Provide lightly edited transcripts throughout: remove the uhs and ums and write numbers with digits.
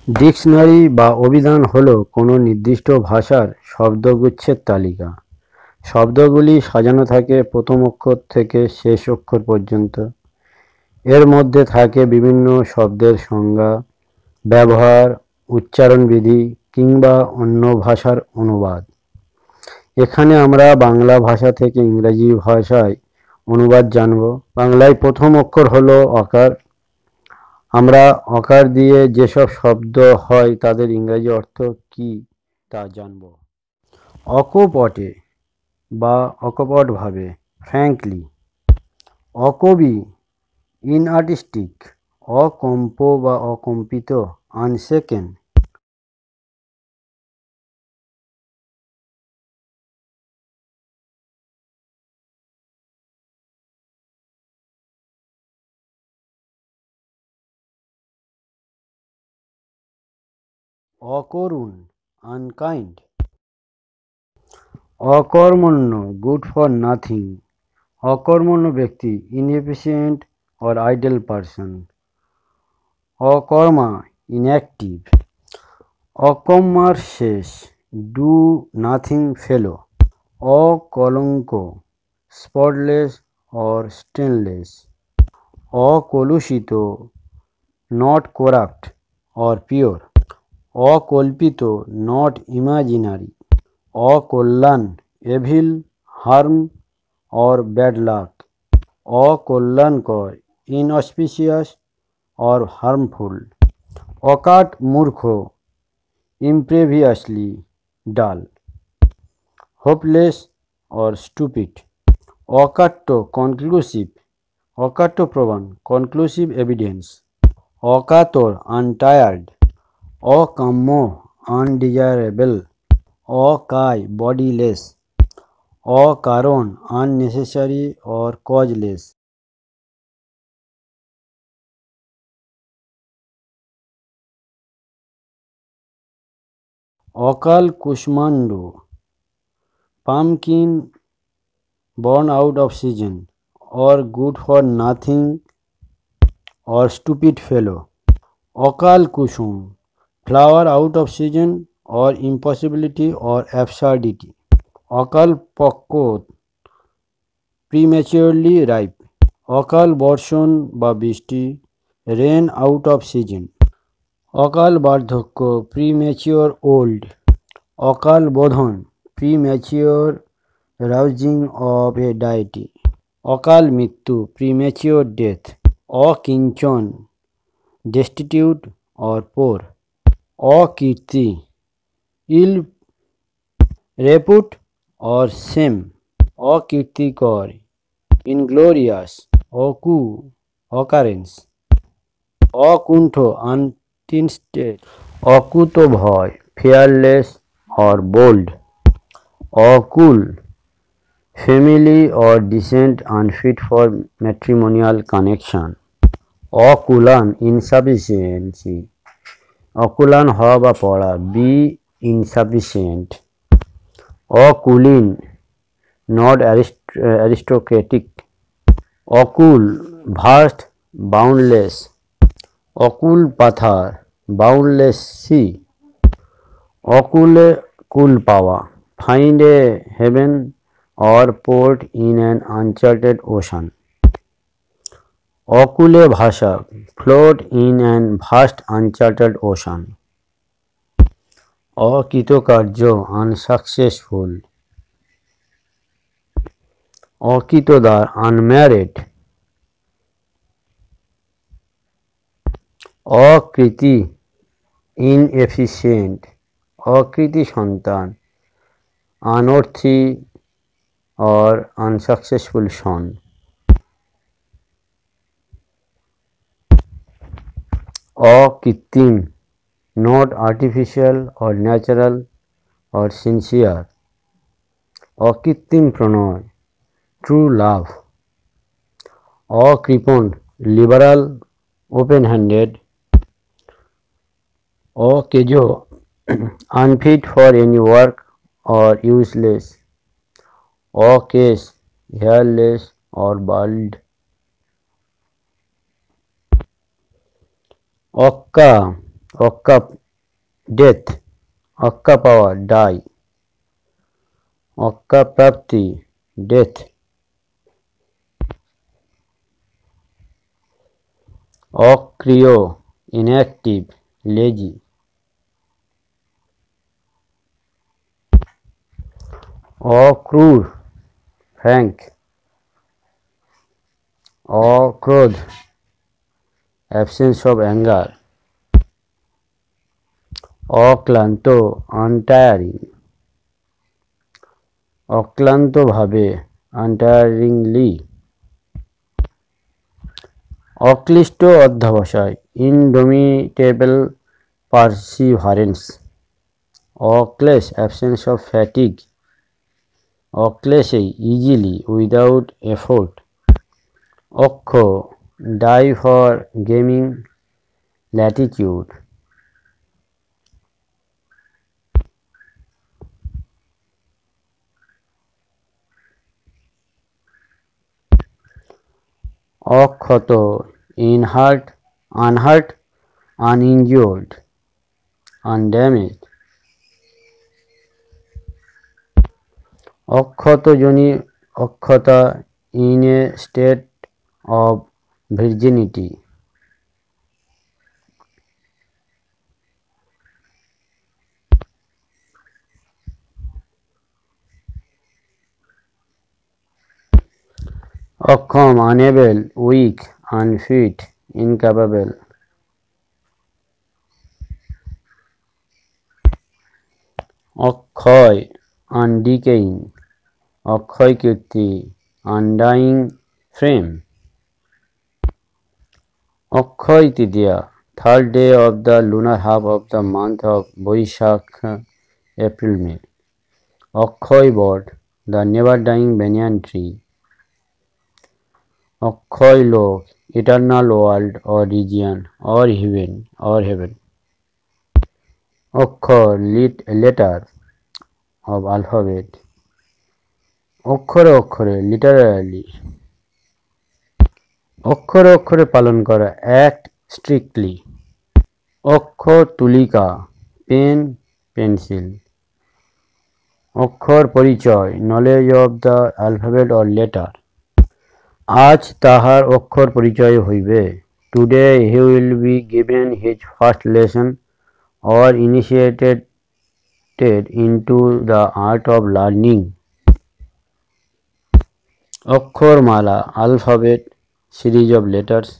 Dictionary বা অভিধান হলো কোনো নির্দিষ্ট ভাষার শব্দগুচ্ছের তালিকা। শব্দগুলি সাজানো থাকে প্রথম অক্ষর থেকে শেষ অক্ষর পর্যন্ত। এর মধ্যে থাকে বিভিন্ন শব্দের সংজ্ঞা, ব্যবহার, উচ্চারণবিধি কিংবা অন্য ভাষার অনুবাদ। এখানে আমরা বাংলা ভাষা থেকে ইংরেজি ভাষায় অনুবাদ জানব। বাংলায় প্রথম অক্ষর হলো অকার। আমরা অকার দিয়ে যেসব শব্দ হয় তাদের ইংরেজি অর্থ কী তা জানব। অকপটে বা অকপটভাবে, ফ্র্যাঙ্কলি। অকবি, ইনআর্টিস্টিক, অকম্প বা অকম্পিত, আনশেকেন। অকরুণ, আনকাইন্ড। অকর্মণ্য, গুড ফর নাথিং। অকর্মণ্য ব্যক্তি, ইনএফিশিয়েন্ট অর আইডল পারসন। অকর্মা, ইনঅ্যাক্টিভ। অকম্মার শেষ, ডু নাথিং ফেলো। অকলঙ্ক, স্পটলেস অর স্টেনলেস। অকলুষিত, নট করাপ্ট অর পিওর। অকল্পিত, নট ইমাজিনারি। অকল্যাণ, evil, harm or bad luck. অকল্যাণকর, ইনঅসপিশিয়াস অর হার্মফুল। অকাট, মূর্খ, impreviously dull. Hopeless or stupid. অকাট্য, কনক্লুসিভ। অকাট্য প্রমাণ, কনক্লুসিভ এভিডেন্স। অকাতর, আনটায়ার্ড। অকাম্য, আনডিজায়ারেবল। অকায়, বডিলেস। অকারণ, আননেসেসারি অর কজলেস। অকাল কুষ্মাণ্ড, pumpkin born out of season or good for nothing or stupid fellow. Akal kusum, flower out of season or impossibility or absurdity. Akal pakot, prematurely ripe. অকাল বর্ষণ বা বৃষ্টি, rain out off season. অকাল বার্ধক্য, premature old. অকাল বোধন, premature rousing of a deity. অকাল মৃত্যু, প্রিম্যাচিওর ডেথ। অকিঞ্চন, destitute or poor. অকীর্তি, ill repute or shame. অকীর্তিকর, inglorious. অকু, occurrence. অকুণ্ঠ, untinted. অকুতোভয়, fearless or bold. অকুল, family or descent unfit for matrimonial connection. অকুলান, ইনসাফিসিয়েন্সি। অকুলান হওয়া বা পড়া, বি ইনসাফিসিয়েন্ট। অকুলীন, নট অ্যারিস্টোক্রেটিক। অকুল, ভাস্ট, বাউন্ডলেস। অকুল পাথার, বাউন্ডলেস সি। অকুলে কুল পাওয়া, find a heaven or port in an uncharted ocean. অকুলে ভাষা, float in an vast uncharted ocean. অকৃতকার্য, আনসাকসেসফুল। অকৃতদার, আনম্যারিড। অকৃতি, ইনএফিশিয়েন্ট। অকৃতি সন্তান, আনঅর্থি or unsuccessful son. অকৃত্রিম, not artificial or natural or sincere. অকৃত্রিম প্রণয়, true love. অকৃপণ, liberal, open-handed. অকেজো, unfit for any work or useless. অকেশ, hairless or bald. অক্কা, অক্কা ডেথ, অক্কা পাওয়া ডাই, অক্কা প্রাপ্তি ডেথ, অক্রিয় ইনঅ্যাক্টিভ লেজি, অক্রূর ফ্র্যাঙ্ক, অক্রোধ অ্যাবসেন্স অফ অ্যাঙ্গার, অক্লান্ত আনটায়ারিং, অক্লান্তভাবে আনটায়ারিংলি, অক্লিষ্ট অধ্যবসায় ইনডোমিটেবল পারসিভারেন্স, অক্লেশ অ্যাবসেন্স অফ ফ্যাটিগ, অক্লেশে ইজিলি উইদাউট এফোর্ট, অক্ষ ডাই ফর গেমিং ল্যাটিটিউড, অক্ষত unhurt আনহার্ট uninjured, undamaged, অক্ষতজনী অক্ষতা in a state of virginity, অক্ষম unable, weak, unfit, incapable, Akshay undecaying, Akshay Kirti undying fame, Akshaya Tritiya third day of the lunar half of the month of Boishakh April May, Akshay bot the never dying banyan tree, অক্ষয় লোক eternal world or region or heaven, অক্ষর letter of alphabet, অক্ষরে অক্ষরে literally, অক্ষরে অক্ষরে পালন করা act strictly, অক্ষর তুলিকা pen pencil, অক্ষর পরিচয় knowledge of the alphabet or letter, আজ তাহার অক্ষর পরিচয় হইবে today he will be given his first lesson or initiated into the art of learning, অক্ষরমালা alphabet series of letters,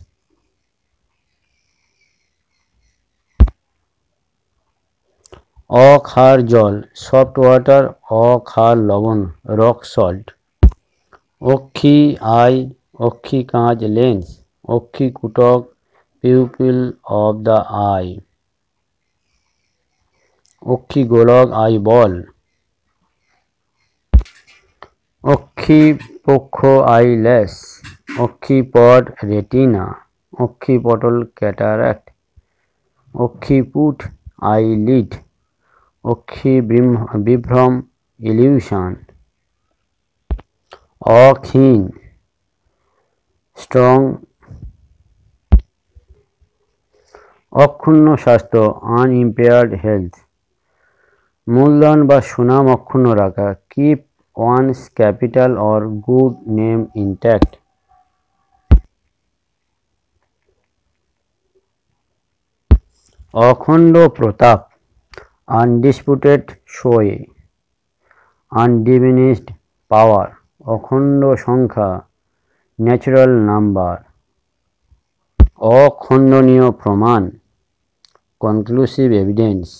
Axar জল soft water, অক্ষার লবণ rock salt, অক্ষি আই, অক্ষি কাঁচ লেন্স, অক্ষি কুটক pupil of the eye, অক্ষি গোলক eyeball, অক্ষি পক্ষ eyelash, অক্ষি পট retina, অক্ষি পটল cataract, অক্ষি পুট eyelid, অক্ষি বিভ্রম illusion, অক্ষীণ strong, অক্ষুণ্ণ স্বাস্থ্য unimpaired health, মূলধন বা সুনাম অক্ষুণ্ণ রাখা keep one's capital or good name intact, অখণ্ড প্রতাপ undisputed sway, undiminished power, অখণ্ড সংখ্যা natural number, অখণ্ডনীয় প্রমাণ conclusive evidence,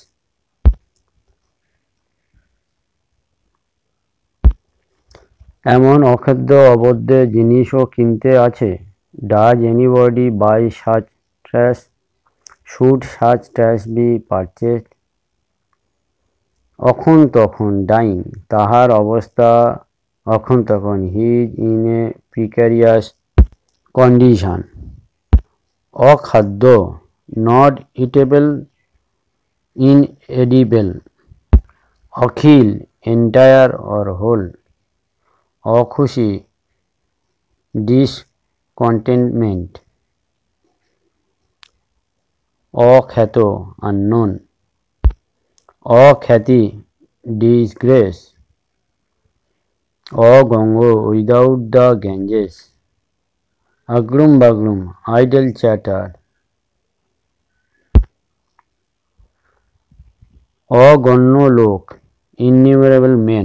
এমন অখাদ্য অবৈধ জিনিসও কিনতে আছে does anybody buy such trash, should such trash be purchased, অখন তখন dying তাহার অবস্থা অখন তখন he is in a precarious condition, অখাদ্য not eatable, inedible, Akhil entire or whole, অখুশি discontentment, অখ্যাত unknown, অখ্যাতি disgrace, অগঙ্গ without the Ganges, agrum bagrum idle chatter, অগণ্য লোক innumerable men,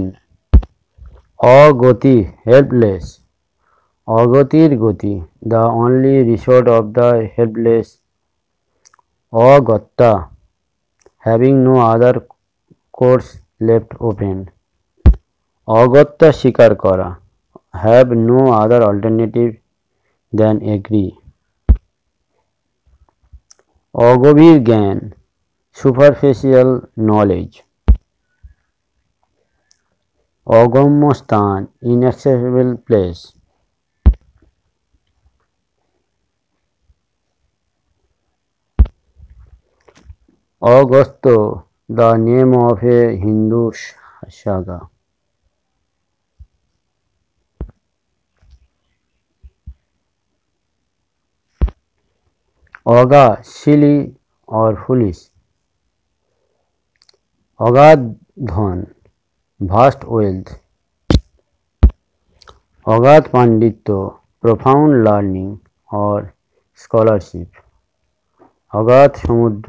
অগতি helpless, অগতির গতি the only resort of the helpless, অগত্যা having no other course left open, অগত্যা স্বীকার করা have no other alternative than agree, অগভীর জ্ঞান superficial knowledge, অগম্য স্থান inaccessible place, Agastya the name of a Hindu saga, অগা silly or foolish, অগাধ ধন vast wealth, অগাধ পাণ্ডিত্য profound learning or scholarship, অগাধ সমুদ্র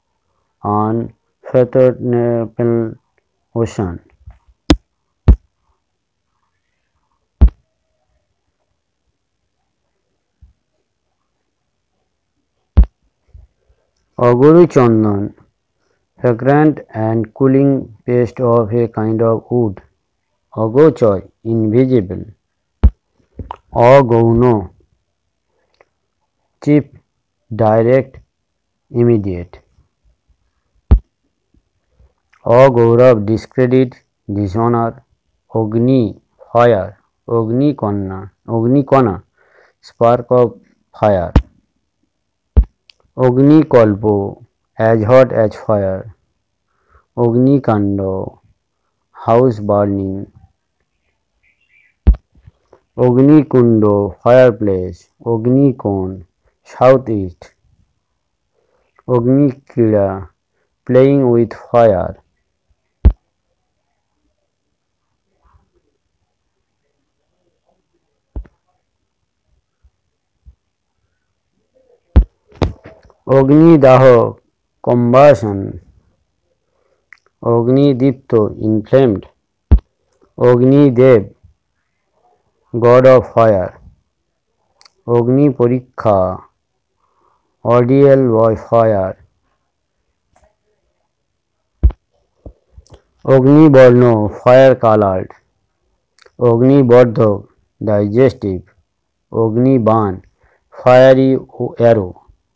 unfathomable ocean, অগরু Chandan fragrant and cooling paste of a kind of wood, অগোচর invisible, অগৌণ cheap direct immediate, অগৌরব discredit dishonor, Agni fire, অগ্নিকণা spark of fire, অগ্নিকল্প as hot as fire, অগ্নিকাণ্ড house burning, অগ্নিকুণ্ড fireplace, অগ্নিকোণ southeast, অগ্নিক্রীড়া playing with fire, অগ্নিদাহ combustion, অগ্নিদীপ্ত inflamed, Agnidev god of fire, অগ্নি পরীক্ষা ordeal by fire, Agnibarna fire colored, অগ্নিবর্ধক digestive, অগ্নিবাণ fiery arrow,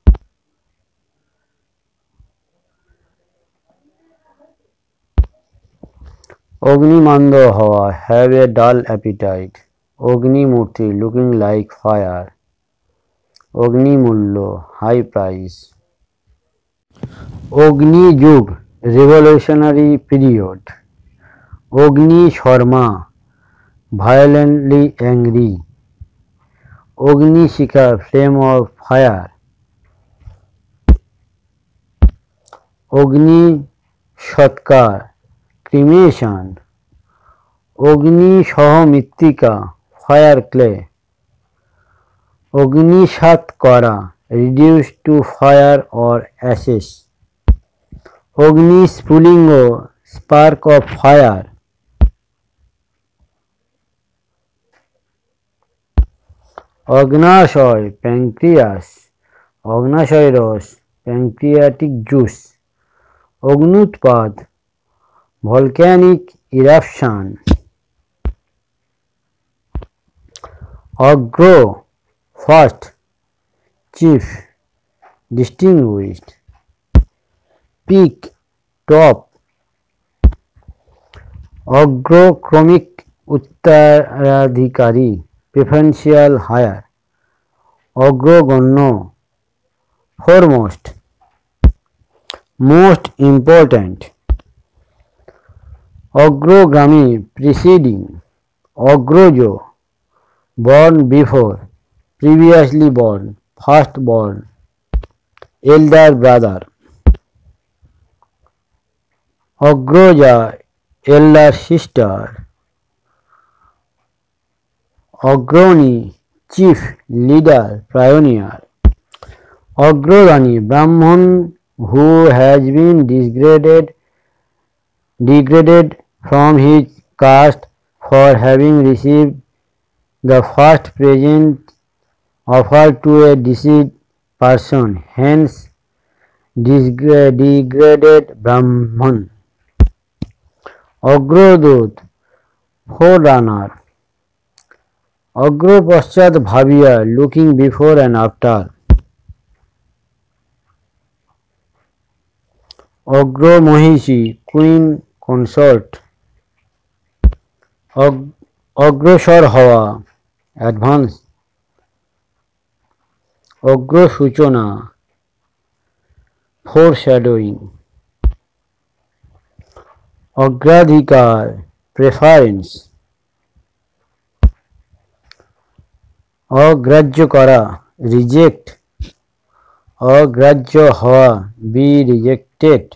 অগ্নিমান্দ হওয়া have a dull appetite, অগ্নিমূর্তি looking like fire, অগ্নিমূল্য high price, অগ্নিযুগ revolutionary period, Agni Sharma violently angry, অগ্নিশিখা flame of fire, অগ্নি সৎকার cremation, অগ্নি সহ মৃত্তিকা fire clay, অগ্নিসাৎ করা reduced to fire or ashes, Agni স্ফুলিঙ্গ spark of fire, অগ্নাশয় pancreas, অগ্নাশয় রস pancreatic juice, অগ্নুৎপাত volcanic eruption, অগ্র first, chief distinguished, peak top, অগ্রক্রমিক উত্তরাধিকারী preferential higher, অগ্রগণ্য foremost, most important, অগ্রগামী preceding, অগ্রজ born before, previously born, first born, elder brother. Agroja, elder sister. Agroni, chief, leader, pioneer. Agrodani, Brahman who has been degraded from his caste for having received the first present offered to a deceased person, hence degraded Brahman. Agrodut, forerunner. Agro paschat bhaviya, looking before and after. Agro Mohishi, queen consort. Agrosar hawa, advance. Agro Suchona, foreshadowing. Agradhikar, preference. Agrajya kara, reject. Agrajya hawa, be rejected.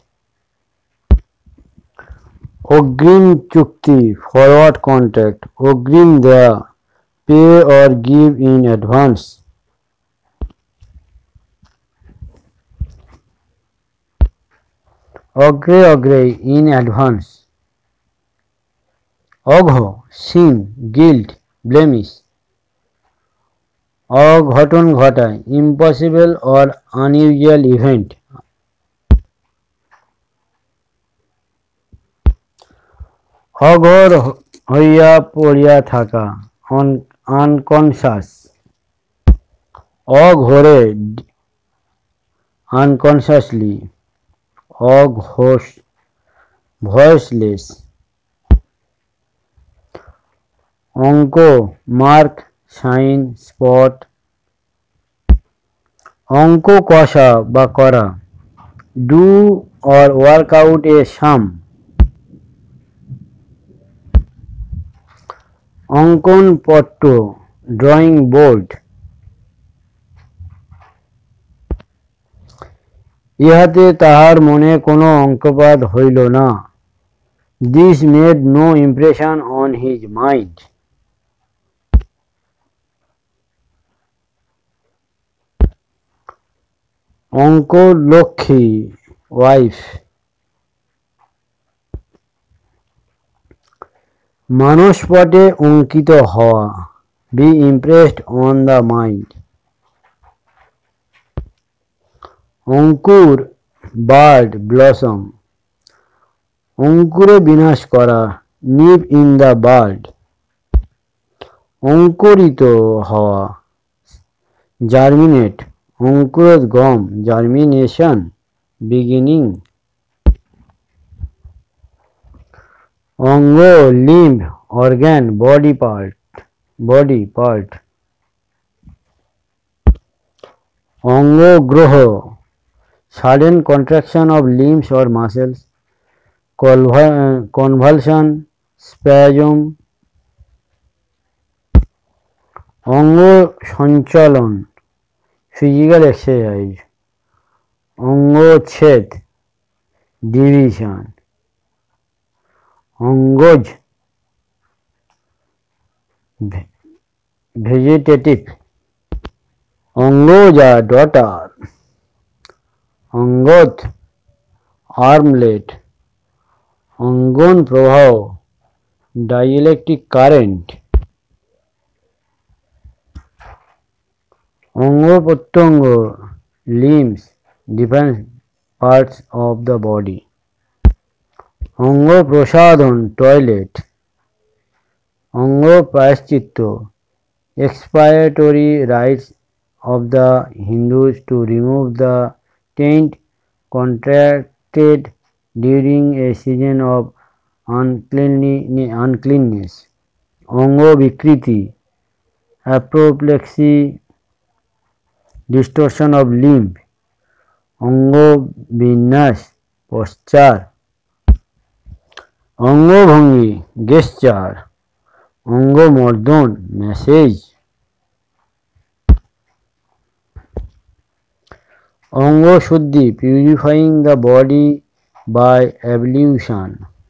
Ogrim chukti, forward contract. Ogrim daya, pay or give in advance. Agre, in advance. Agho, sin, guilt, blemish. Aghaton ghata, impossible or unusual event. Aghor হইয়া পড়িয়া থাকা, unconscious. Aghore, unconsciously. Aghosh, voiceless. Onko, mark, sign, spot. Onko কষা বা করা, do or work out a sum. অঙ্কন পট্ট, drawing board. ইহাতে তাহার মনে কোনো অঙ্কপাত হইল না. This made no impression on his mind. অঙ্কলক্ষ্মী, wife. মানসপটে অঙ্কিত হওয়া, be impressed on the mind. Ankur, bird, blossom. অঙ্কুরে বিনাশ করা, nip in the bud. অঙ্কুরিত হওয়া, germinate. অঙ্কুরোদ্গম, germination, beginning. অঙ্গ, limb, organ, body part. অঙ্গগ্রহ, sudden contraction of limbs or muscles, convulsion, spasm. অঙ্গ সঞ্চালন, physical exercise. অঙ্গচ্ছেদ, division. অঙ্গজ, vegetative. অঙ্গজা, daughter. Angad, armlet. অঙ্গন প্রবাহ, dielectric current. অঙ্গ প্রত্যঙ্গ, limbs, different parts of the body. অঙ্গ প্রসাধন, toilet. অঙ্গ প্রায়শ্চিত্ত, expiatory rites of the Hindus to remove the taint contracted during a season of uncleanness. অঙ্গ বিকৃতি, apoplexy, distortion of limb. অঙ্গ বিন্যাস, posture. অঙ্গভঙ্গি, gesture. অঙ্গমর্দন, massage. অঙ্গ শুদ্ধি purifying the body by ablution.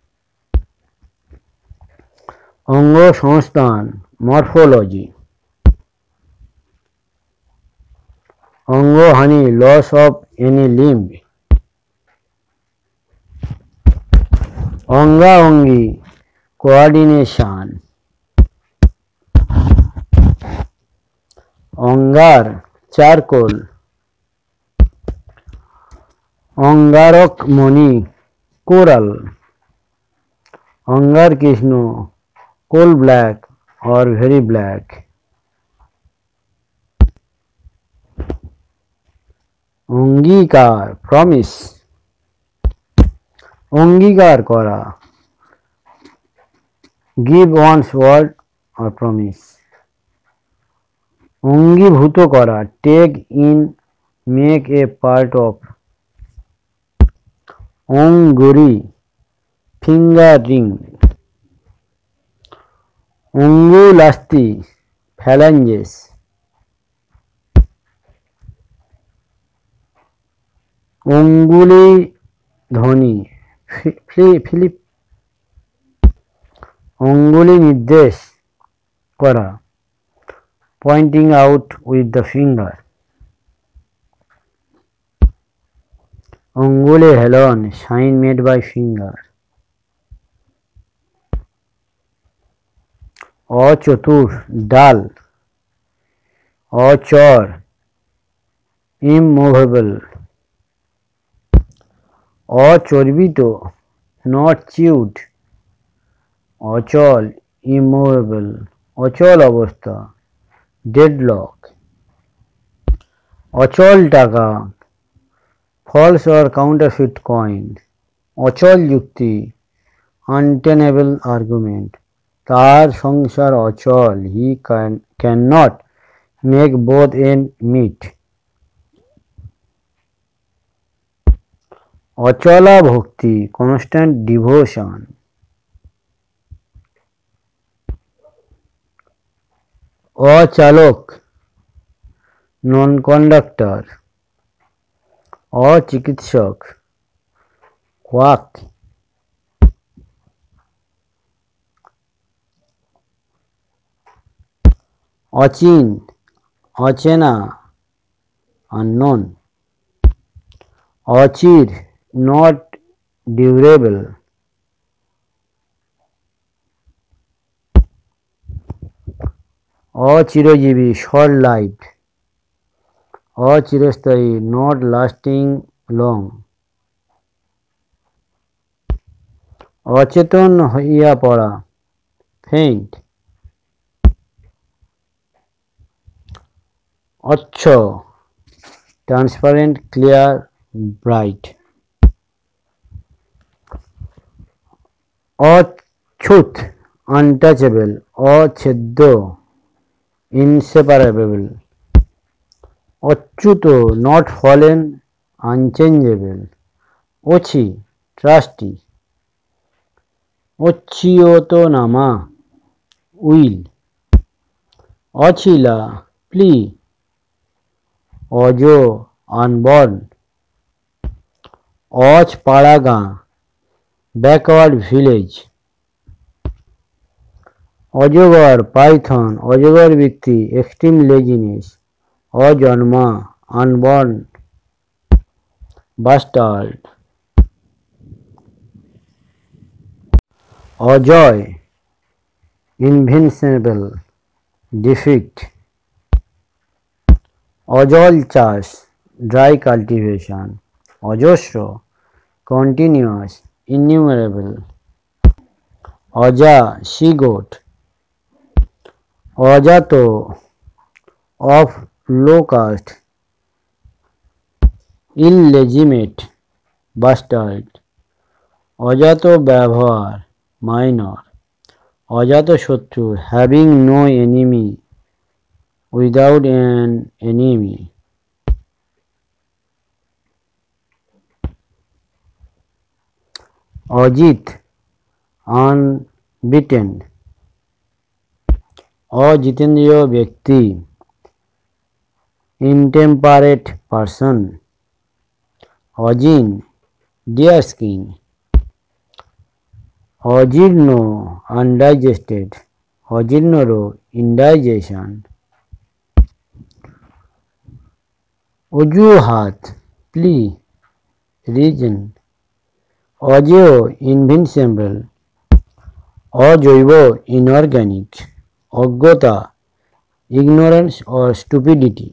অঙ্গ সংস্থান মরফোলজি। অঙ্গহানি লস অফ এনি লিম্ব। অঙ্গাঅঙ্গি কোঅর্ডিনেশন। অঙ্গার চারকোল। অঙ্গারকমণি কোরাল। অঙ্গার কৃষ্ণ coal black or very black। অঙ্গীকার প্রমিস। অঙ্গীকার করা give one's word or promise। অঙ্গীভূত করা take in make a part of। অঙ্গুরি finger ring। অঙ্গুলাস্থি phalanges। অঙ্গুলি ধ্বনি ফিলিপ। অঙ্গুলি নির্দেশ করা pointing out with the finger। অঙ্গুলি হেলন sign made by finger। অচতুর ডাল। অচর immovable। অচর্বিত not chewed। অচল immovable। অচল অবস্থা deadlock। অচল টাকা false or counterfeit coin। অচল যুক্তি untenable argument। তার সংসার অচল he cannot make both ends meet। Achala ভক্তি constant devotion। অচালক নন কন্ডাক্টর। অচিকিৎসক quack। অচিন অচেনা unknown। অচির not durable। অচিরজীবী short lived। অচিরস্থায়ী not lasting long। অচেতন হইয়া পড়া faint। অচ্ছ transparent clear bright। অচ্যুত untouchable। অচ্ছেদ্য inseparable। অচ্যুত not fallen unchangeable। অছি trusty। অচ্যুতনামা উইল। অছিলা plea। অজ unborn। অজপাড়াগাঁ backward village। অজগর পাইথন অজগর বৃত্তি extreme laziness। অজন্মা unborn bastard। Ajay invincible defeat। অজল চাষ dry cultivation। অজস্র continuous innumerable। অজা she goat। অজাত of low caste illegitimate bastard। অজাত ব্যবহার minor। অজাত শত্রু having no enemy without an enemy। Ajit unbeaten। অজিতেন্দ্রিয় ব্যক্তি intemperate person। অজিন deer skin, অজীর্ণ undigested, অজীর্ণ রোগ indigestion, অজুহাত plea reason, অজেয় invincible, অজৈব inorganic, অজ্ঞতা ignorance or stupidity,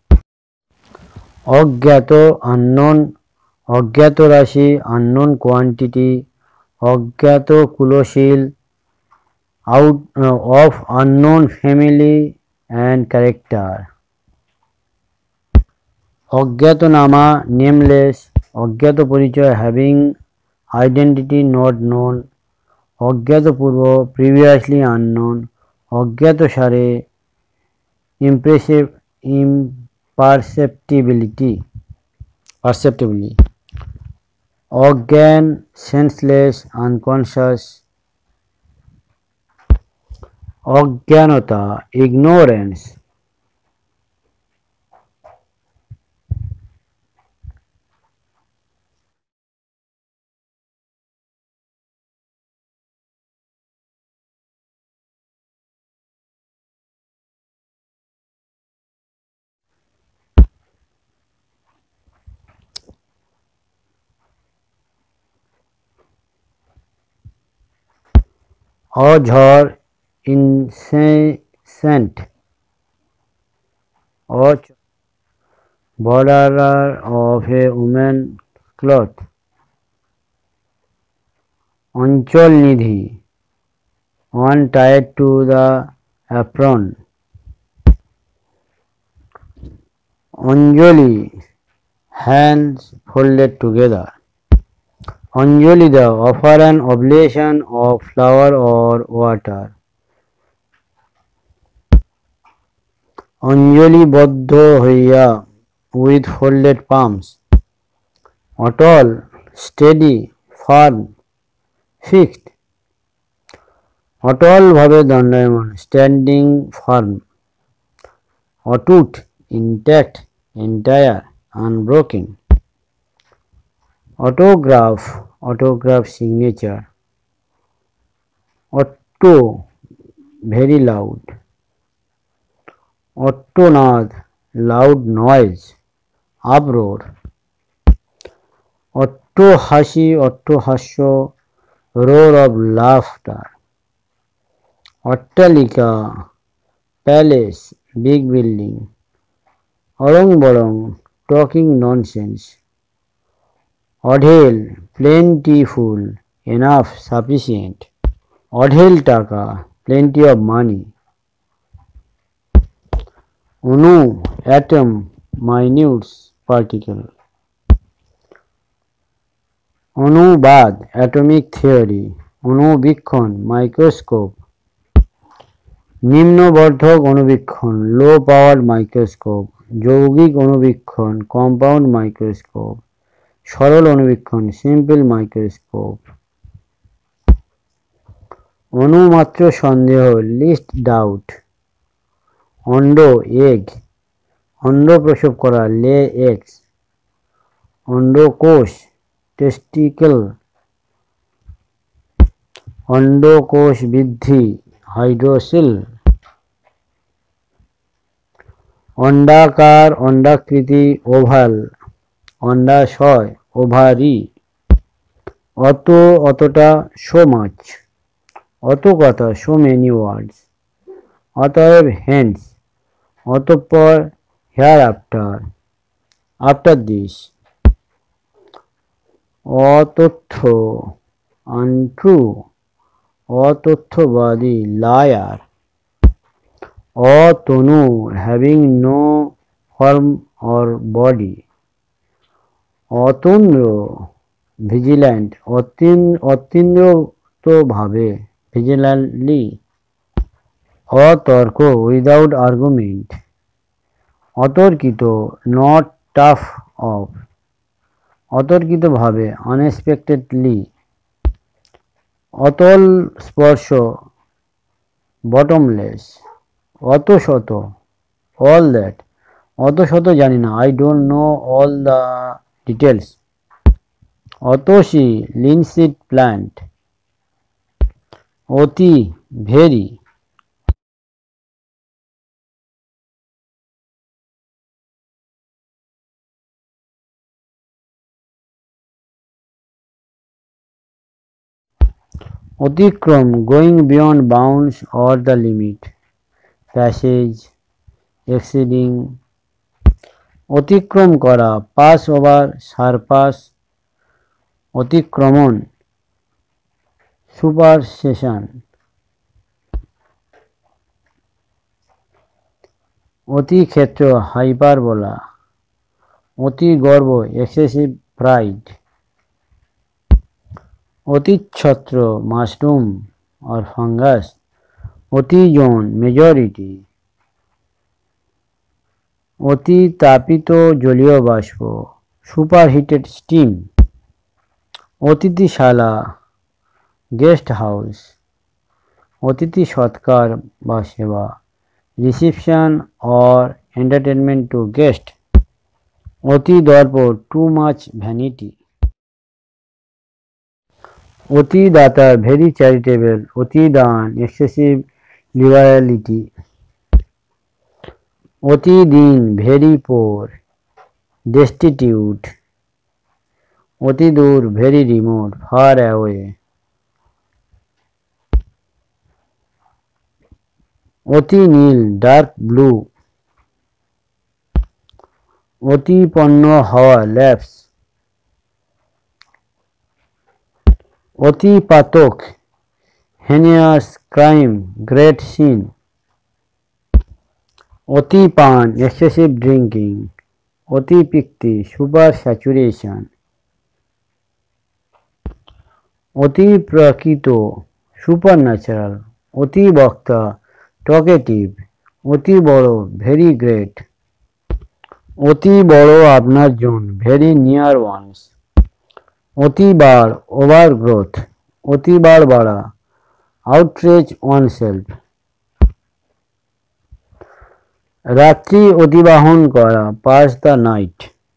অজ্ঞাত unknown, অজ্ঞাত রাশি unknown quantity, অজ্ঞাত কুলশীল out of unknown family and character, অজ্ঞাতনামা nameless, অজ্ঞাত পরিচয় having identity not known, অজ্ঞাতপূর্ব previously unknown, অজ্ঞাতসারে imperceptibility, অজ্ঞান senseless unconscious, অজ্ঞানতা ignorance, অঝড় incessant, borderer of a woman cloth, অঞ্চল নিধি one tied to the apron, Anjali hands folded together, অঞ্জলি দাও offer an oblation of flower or water, অঞ্জলিবদ্ধ হইয়া with folded palms, Atal steady firm fixed, অটল ভাবে দণ্ডায়মান standing firm, অটুট intact entire unbroken, autograph signature, otto very loud, অট্টনাদ loud noise uproar, অট্টহাসি অট্টহাস্য roar of laughter, অট্টালিকা palace big building, অরং-বরং talking nonsense, অঢেল plentiful enough sufficient, অঢেল টাকা plenty of money, অণু atom minute particle, অণুবাদ atomic theory, অণুবীক্ষণ microscope, নিম্নবর্ধক অণুবীক্ষণ low powered microscope, যৌগিক অণুবীক্ষণ compound microscope, সরল অণুবীক্ষণ simple microscope, অণুমাত্র সন্দেহ least doubt, অণ্ড egg, অণ্ড প্রসব করা lay eggs, অণ্ডকোষ testicle, অণ্ডকোষ বৃদ্ধি hydrocele, অণ্ডাকার অণ্ডাকৃতি oval, অণ্ডাশয় ovary, অত অতটা so much, অত কথা so many words, অতএব hence, অতঃপর hereafter, after this, অতথ্য untrue, অতথ্যবাদী liar, Atanu having no form or body, অতন্দ্র vigilant, অতীন্দ্রিয়ভাবে vigilantly, অতর্ক without argument, অতর্কিত not tough of, অতর্কিতভাবে unexpectedly, অতল স্পর্শ bottomless, অতশত all that, অতশত জানি না I don't know all the details, Atasi linseed plant, অতি very, অতিক্রম going beyond bounds or the limit, passage, exceeding, অতিক্রম করা pass over, surpass, অতিক্রমণ supersession, অতি ক্ষেত্র hyperbola, অতি গর্ব excessive pride, অতিচ্ছত্র mushroom or fungus, অতিজন majority, অতি তাপিত জলীয় বাষ্প superheated steam, অতিথিশালা গেস্ট হাউস, অতিথি সৎকার বা সেবা reception or entertainment to guest, অতি দর্প too much vanity, অতি দাতা very charitable, অতি দান excessive liberality, অতি দীন very poor, destitute, অতি দূর very remote, far away, অতি নীল ডার্ক ব্লু, অতিপন্ন হওয়া ল্যাপস, অতিপাতক heinous crime great sin, অতিপান excessive drinking, অতিপিক্তি super saturation, অতিপ্রাকৃত supernatural, অতিবক্তা talkative, অতি বড় very great, অতি বড় আপনার জন very near ones, অতিবার overgrowth, অতিবার বাড়া outrage oneself, রাত্রি অতিবাহন করা pass the night,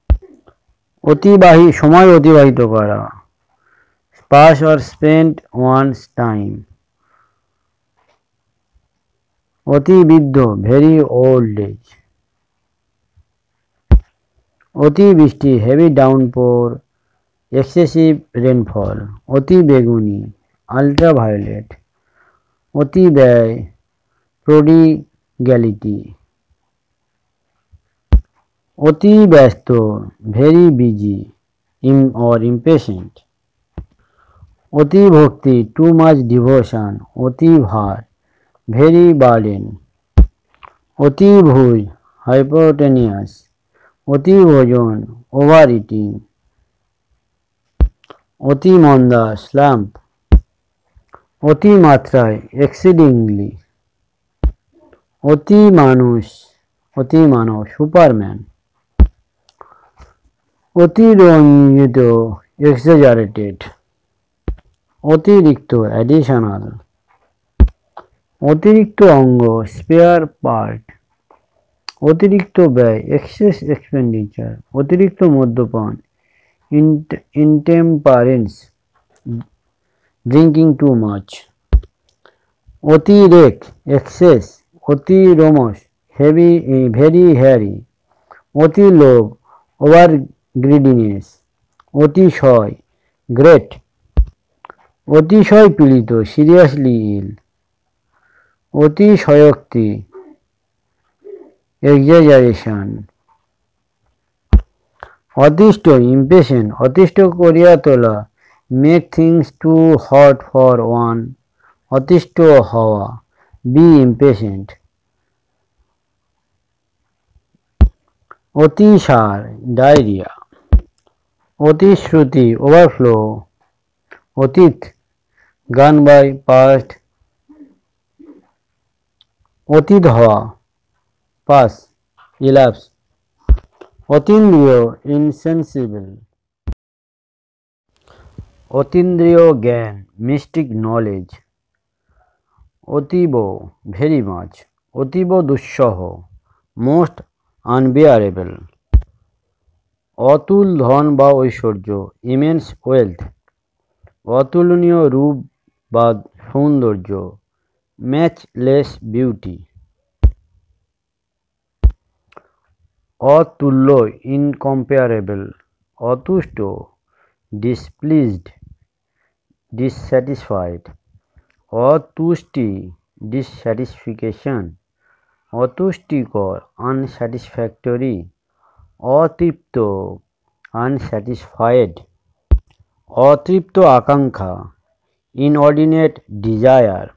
সময় অতিবাহিত করা pass or spend one's time, অতি বৃদ্ধ very old age, অতি বৃষ্টি heavy downpour, excessive rainfall, অতি বেগুনি ultraviolet, অতি ব্যয় prodigality, অতি ব্যস্ত very busy or impatient, অতি ভক্তি too much devotion, অতি ভার very burden, অতি ভুজ hypotenuse, অতি ভোজন over eating, অতি মন্দা slump, অতি মাত্রায় exceedingly, অতি মানব superman, অতিরঞ্জিত exaggerated, অতিরিক্ত additional, অতিরিক্ত অঙ্গ spare part, অতিরিক্ত ব্যয় excess expenditure, অতিরিক্ত মদ্যপান intemperance drinking too much, অতিরেক excess, অতি রোমশ very hairy, অতি লোভ over greediness, অতিশয় great, অতিশয় পীড়িত seriously ill, অতিশয়োক্তি exaggeration, অতিষ্ঠ impatient, অতিষ্ঠ করিয়া তোলা make things too hot for one, অতিষ্ঠ হওয়া be impatient, অতিসার diarrhea, অতিশ্রুতি overflow, অতীত gone by past, অতীত হওয়া pass elapse, অতীন্দ্রিয় insensible, অতীন্দ্রিয় জ্ঞান mystic knowledge, অতীব very much, অতীব দুঃসহ most unbearable, অতুল ধন বা ঐশ্বর্য, ইমেন্স ওয়েলথ। অতুলনীয় রূপ বা সৌন্দর্য, ম্যাচলেস বিউটি। অতুল্য, ইনকম্পারেবল। অতুষ্ট, ডিসপ্লিজড, ডিসস্যাটিসফাইড। অতুষ্টি, ডিসস্যাটিসফিকেশন। অতুষ্টিকর, আনস্যাটিসফ্যাক্টরি। অতৃপ্ত, আনস্যাটিসফাইড। অতৃপ্ত আকাঙ্ক্ষা, ইনঅর্ডিনেট ডিজায়ার।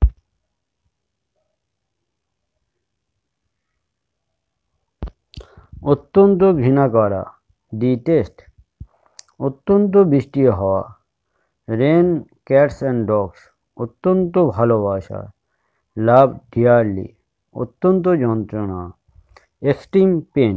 অত্যন্ত ঘৃণা করা, ডিটেস্ট। অত্যন্ত বৃষ্টি হওয়া, রেন, ক্যাটস অ্যান্ড ডগস। অত্যন্ত ভালোবাসা, লাভ ডিয়ারলি। অত্যন্ত যন্ত্রণা, এক্সট্রিম পেন।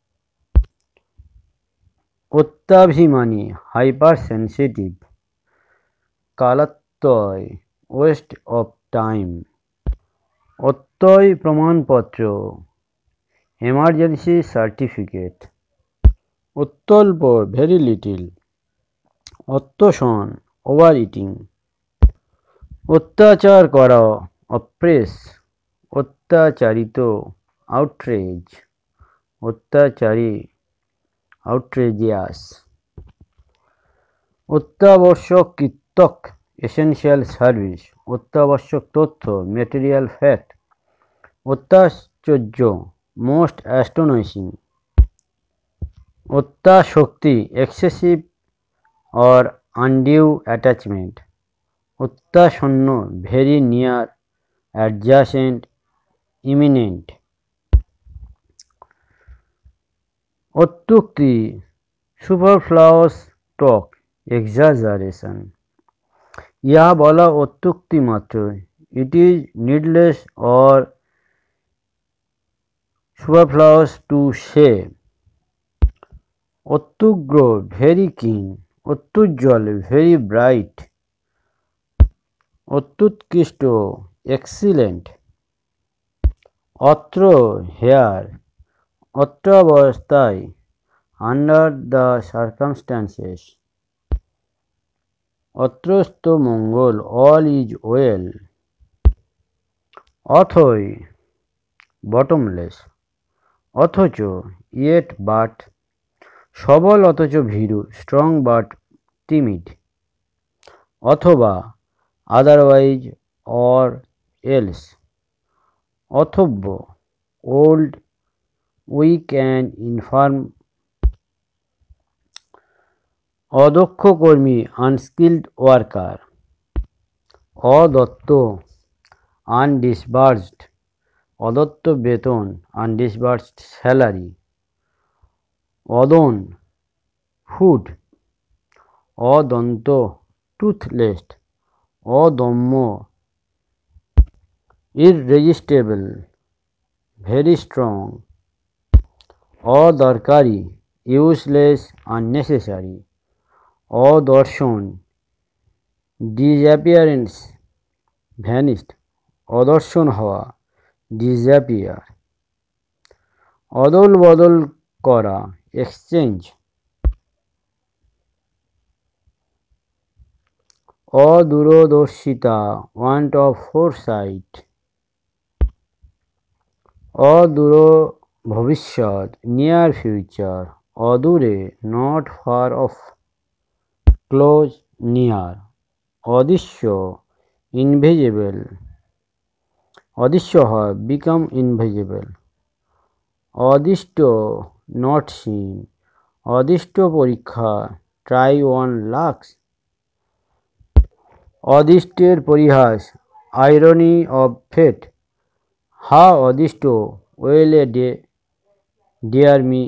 অত্যাভিমানী, হাইপার সেন্সিটিভ। কালত্যয়, ওয়েস্ট অফ টাইম। অত্যয় প্রমাণপত্র, এমার্জেন্সি সার্টিফিকেট। অত্যল্প, ভেরি লিটিল। অত্যসন, ওভার ইটিং। অত্যাচার করা, অপ্রেস। অত্যাচারিত, আউটরেজ। অত্যাচারী, আউটরেজিয়াস। অত্যাবশ্যক কৃত্যক, এসেনশিয়াল সার্ভিস। অত্যাবশ্যক তথ্য, মেটেরিয়াল ফ্যাক্ট। অত্যাশ্চর্য, মোস্ট অ্যাস্টোনিশিং। অত্যাসক্তি, এক্সেসিভ or undue attachment. অত্যাসন্ন, very near, adjacent, imminent. অত্যুক্তি, superfluous talk, exaggeration. ইহা বলা অত্যুক্তি মাত্র, it is needless or superfluous to say. অত্যুগ্র, very keen. অত্যুজ্জ্বল, very bright. অত্যুৎকৃষ্ট, excellent. অত্র, here. অত্রাবস্থায়, under the circumstances. অত্রস্থ Mangal, all is well. Othoi, bottomless. অথচ, yet but. সবল অথচ ভীরু, strong but timid. অথবা, otherwise or else. অথব্য, old, weak and infirm. অদক্ষ কর্মী, unskilled worker. অদত্ত, undisbursed. অদত্ত বেতন, undisbursed salary. অদন, food. অদন্ত, toothless. অদম্য, irresistible, very strong. অদরকারি, useless, unnecessary. অদর্শন, disappearance, vanished. অদর্শন হওয়া, disappear. অদল বদল করা, exchange. অদূরদর্শিতা, want of foresight. অদূর ভবিষ্যৎ, near future. অদূরে, not far off, close, near. অদৃশ্য, invisible. অদৃশ্য হয়, become invisible. অদিষ্ট, not seen. অদিষ্ট পরীক্ষা, try on lucks. অদিষ্টের পরিহাস, irony of fate. Ha অদিষ্ট, well a day, dear me.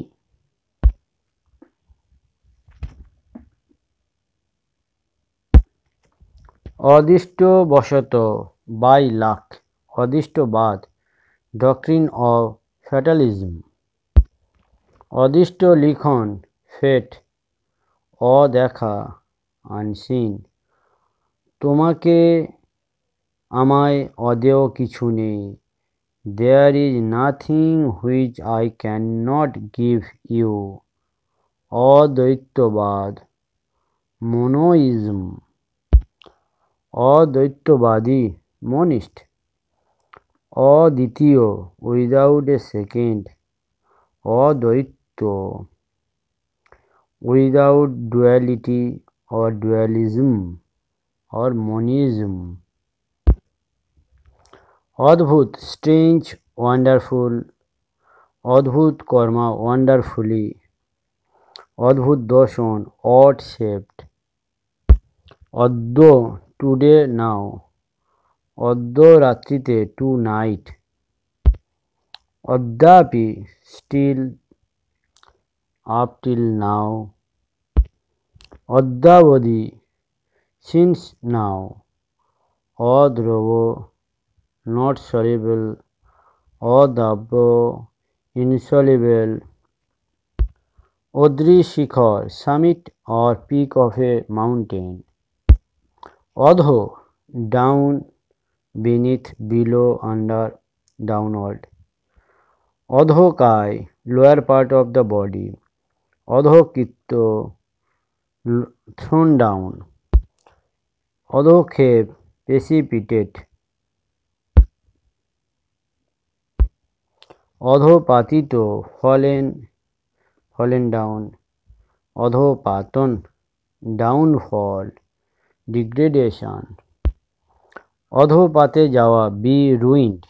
অদিষ্ট বশত, by luck. অদিষ্টবাদ, doctrine of fatalism. অদিষ্ট লিখন, fate. অদেখা, unseen. তোমাকে আমায় অদেয় কিছু নেই, there is nothing which I cannot give you. অদ্বৈতবাদ, মোনোইজম, অদ্বৈতবাদী, মনিস্ট, অদ্বিতীয়, উইদাউট এ সেকেন্ড, অদ্বৈত, without duality or dualism or monism, অদ্ভুত, strange, wonderful, অদ্ভুত কর্মা, wonderfully, অদ্ভুত দর্শন, odd shaped, অদ্য, today, now, অদ্য রাত্রিতে, to night, অদ্যাপি, still, up till now, অদ্যাবধি, since now, অধ্রুব, not soluble, অদাব্য, insoluble, অদ্রিশিখর, summit or peak of a mountain, অধো, down, beneath, below, under, downward, অধোকায়, lower part of the body, অধোকৃত্য, thrown down, অধোক্ষেপ, precipitate, অধোপাতিত, fallen down, অধোপাতন, downfall, degradation, অধোপাতে যাওয়া, be ruined,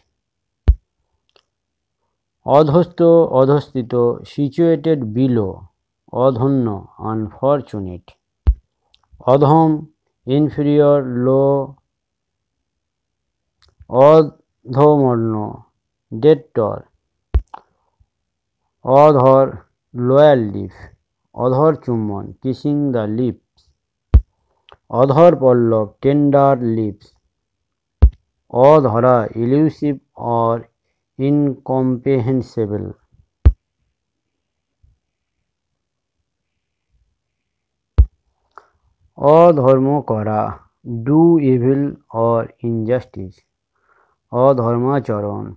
অধস্থ, অধস্থিত, situated below, অধন্য, unfortunate, অধম, inferior, low, অধমর্ণ, debtor, অধর, lower lip, অধর চুম্বন, kissing the lips, Adhar Pallava, tender lips, অধরা, elusive or incomprehensible, অধর্ম করা, do evil or injustice, অধর্মাচরণ,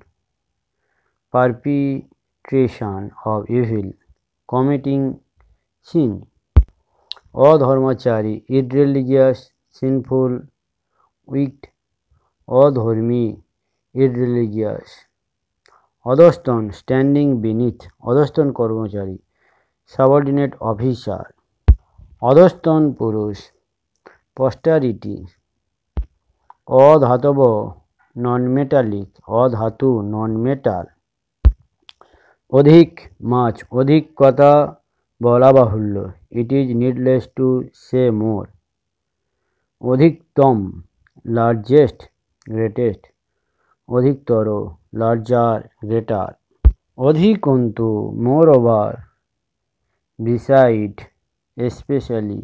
perpetration of evil, committing sin, অধর্মচারী, irreligious, sinful, wicked, অধর্মী, irreligious, অধস্তন, standing beneath, অধস্তন কর্মচারী, subordinate officer, অধস্তন পুরুষ, posterity, অধাতব, non-metallic, অধাতু, non-metal, অধিক, much, অধিক কথা বলা বাহুল্য, it is needless to say more, অধিকতম, largest, greatest, অধিকতর, larger, greater, অধিকন্তু, moreover, beside, especially,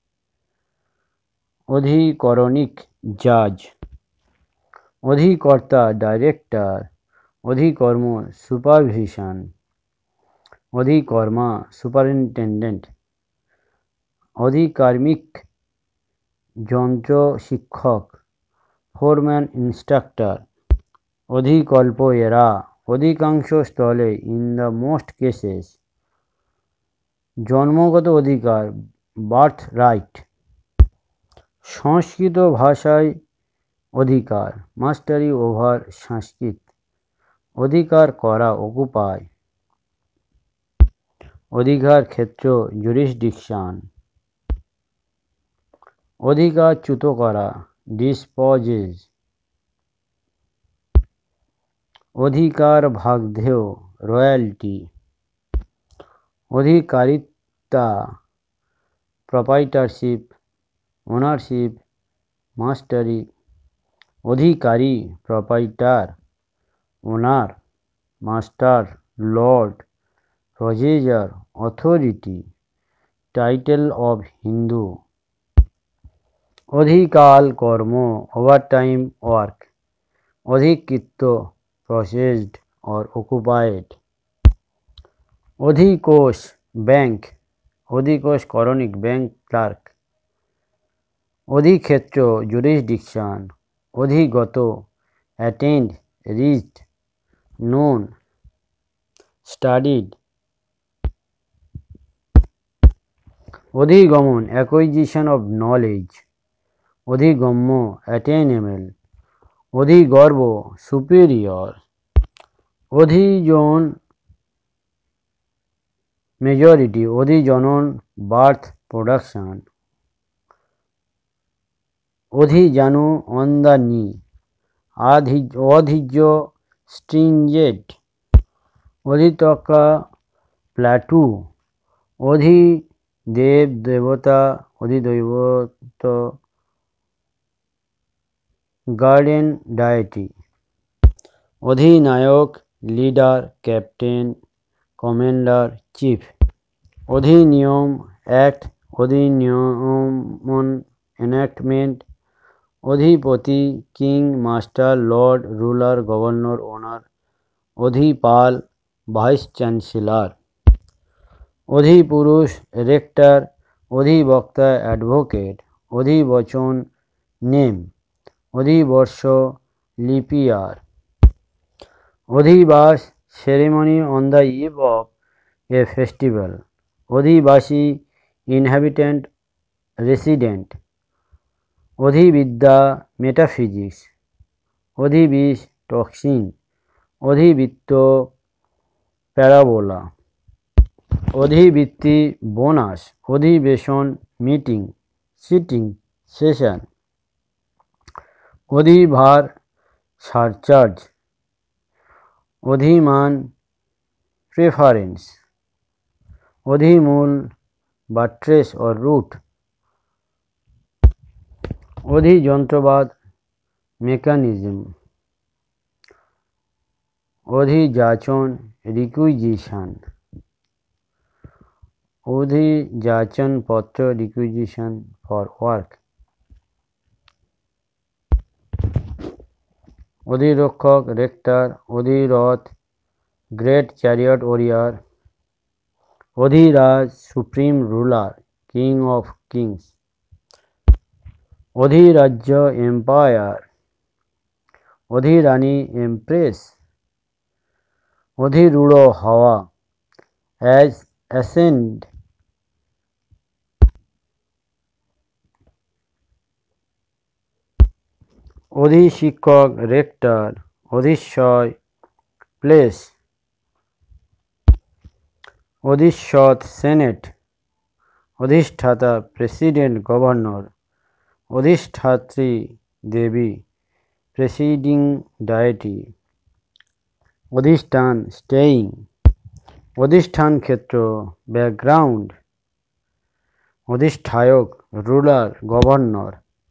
অধিকরণিক, judge, অধিকর্তা, director, অধিকর্ম, supervision, অধিকর্মা, superintendent, অধিকার্মিক, যন্ত্র শিক্ষক, foreman, instructor, অধিকল্প এরা, অধিকাংশ স্থলে, in the most cases, জন্মগত অধিকার, বার্থ রাইট, সংস্কৃত ভাষায় অধিকার, মাস্টারি ওভার সংস্কৃত, অধিকার করা, অকুপায়, অধিকার ক্ষেত্র, জুরিসডিকশন, অধিকারচ্যুত করা, ডিসপোজেস, অধিকার ভাগধেয়, রয়্যালটি, অধিকারিতা, প্রপাইটারশিপ, ওনারশিপ, মাস্টারি, অধিকারী, proprietor, owner, master, lord, possessor, authority, title of Hindu, অধিকাল কর্ম, ওভারটাইম ওয়ার্ক, অধিকৃত্য, প্রসেসড or occupied, অধিকোষ, ব্যাংক, অধিকোষ করণিক, ব্যাংক ক্লার্ক, অধিক্ষেত্র, জুরিসডিকশন, অধিগত, অ্যাটেন্ড, রিচড, known, studied, অধিগমন অ্যাকুইজিশন অফ নলেজ, অধিগম্য অ্যাটেনেবল, অধিগর্ভ সুপিরিয়র, অধিজন মেজরিটি, অধিজনন বার্থ প্রোডাকশন, অধিজানু অন দ্য নি, অধিজ্য স্ট্রিঞ্জেট, অধিতকা প্লাটু, অধিদেব দেবতা, অধিদৈবত গার্ডেন ডায়েটি, অধিনায়ক লিডার ক্যাপ্টেন কমান্ডার চিফ, অধিনিয়ম অ্যাক্ট, অধিনিয়মন এনাক্টমেন্ট, অধিপতি king master lord ruler governor owner, অধিপাল ভাইস চ্যান্সেলর, অধিপুরুষ রেক্টর, অধিবক্তা অ্যাডভোকেট, অধিবচন নেম, অধিবর্ষ লিপিয়ার, অধিবাস ceremony on the eve of a festival, অধিবাসী ইনহ্যাবিটেন্ট রেসিডেন্ট, অধিবিদ্যা মেটাফিজিক্স, অধিবিষ টক্সিন, অধিবৃত্ত প্যারাবোলা, অধিবৃত্তি বোনাস, অধিবেশন মিটিং সিটিং সেশন, অধিভার সারচার্জ, অধিমান প্রেফারেন্স, অধিমূল বাট্রেস অর রুট, অধিযন্ত্রবাদ মেকানিজম, অধিযাচন রিকুইজিশন, অধিযাচনপত্র রিকুইজিশন ফর ওয়ার্ক, অধিরক্ষক রেক্টর, অধিরথ গ্রেট চ্যারিয়ট ওরিয়ার, অধিরাজ supreme ruler king of kings, অধিরাজ্য empire, অধিরানী এমপ্রেস, অধিরূঢ় হওয়া অ্যাজ অ্যাসেন্ড, অধিশিক্ষক রেক্টর, অধীশ্বর প্লেস, অধীশ্বর সেনেট, অধিষ্ঠাতা প্রেসিডেন্ট গভর্নর, অধিষ্ঠাত্রী দেবী প্রেসিডিং ডায়েটি, অধিষ্ঠান স্টেইং, অধিষ্ঠান ক্ষেত্র ব্যাকগ্রাউন্ড, অধিষ্ঠায়ক রুলার গভর্নর,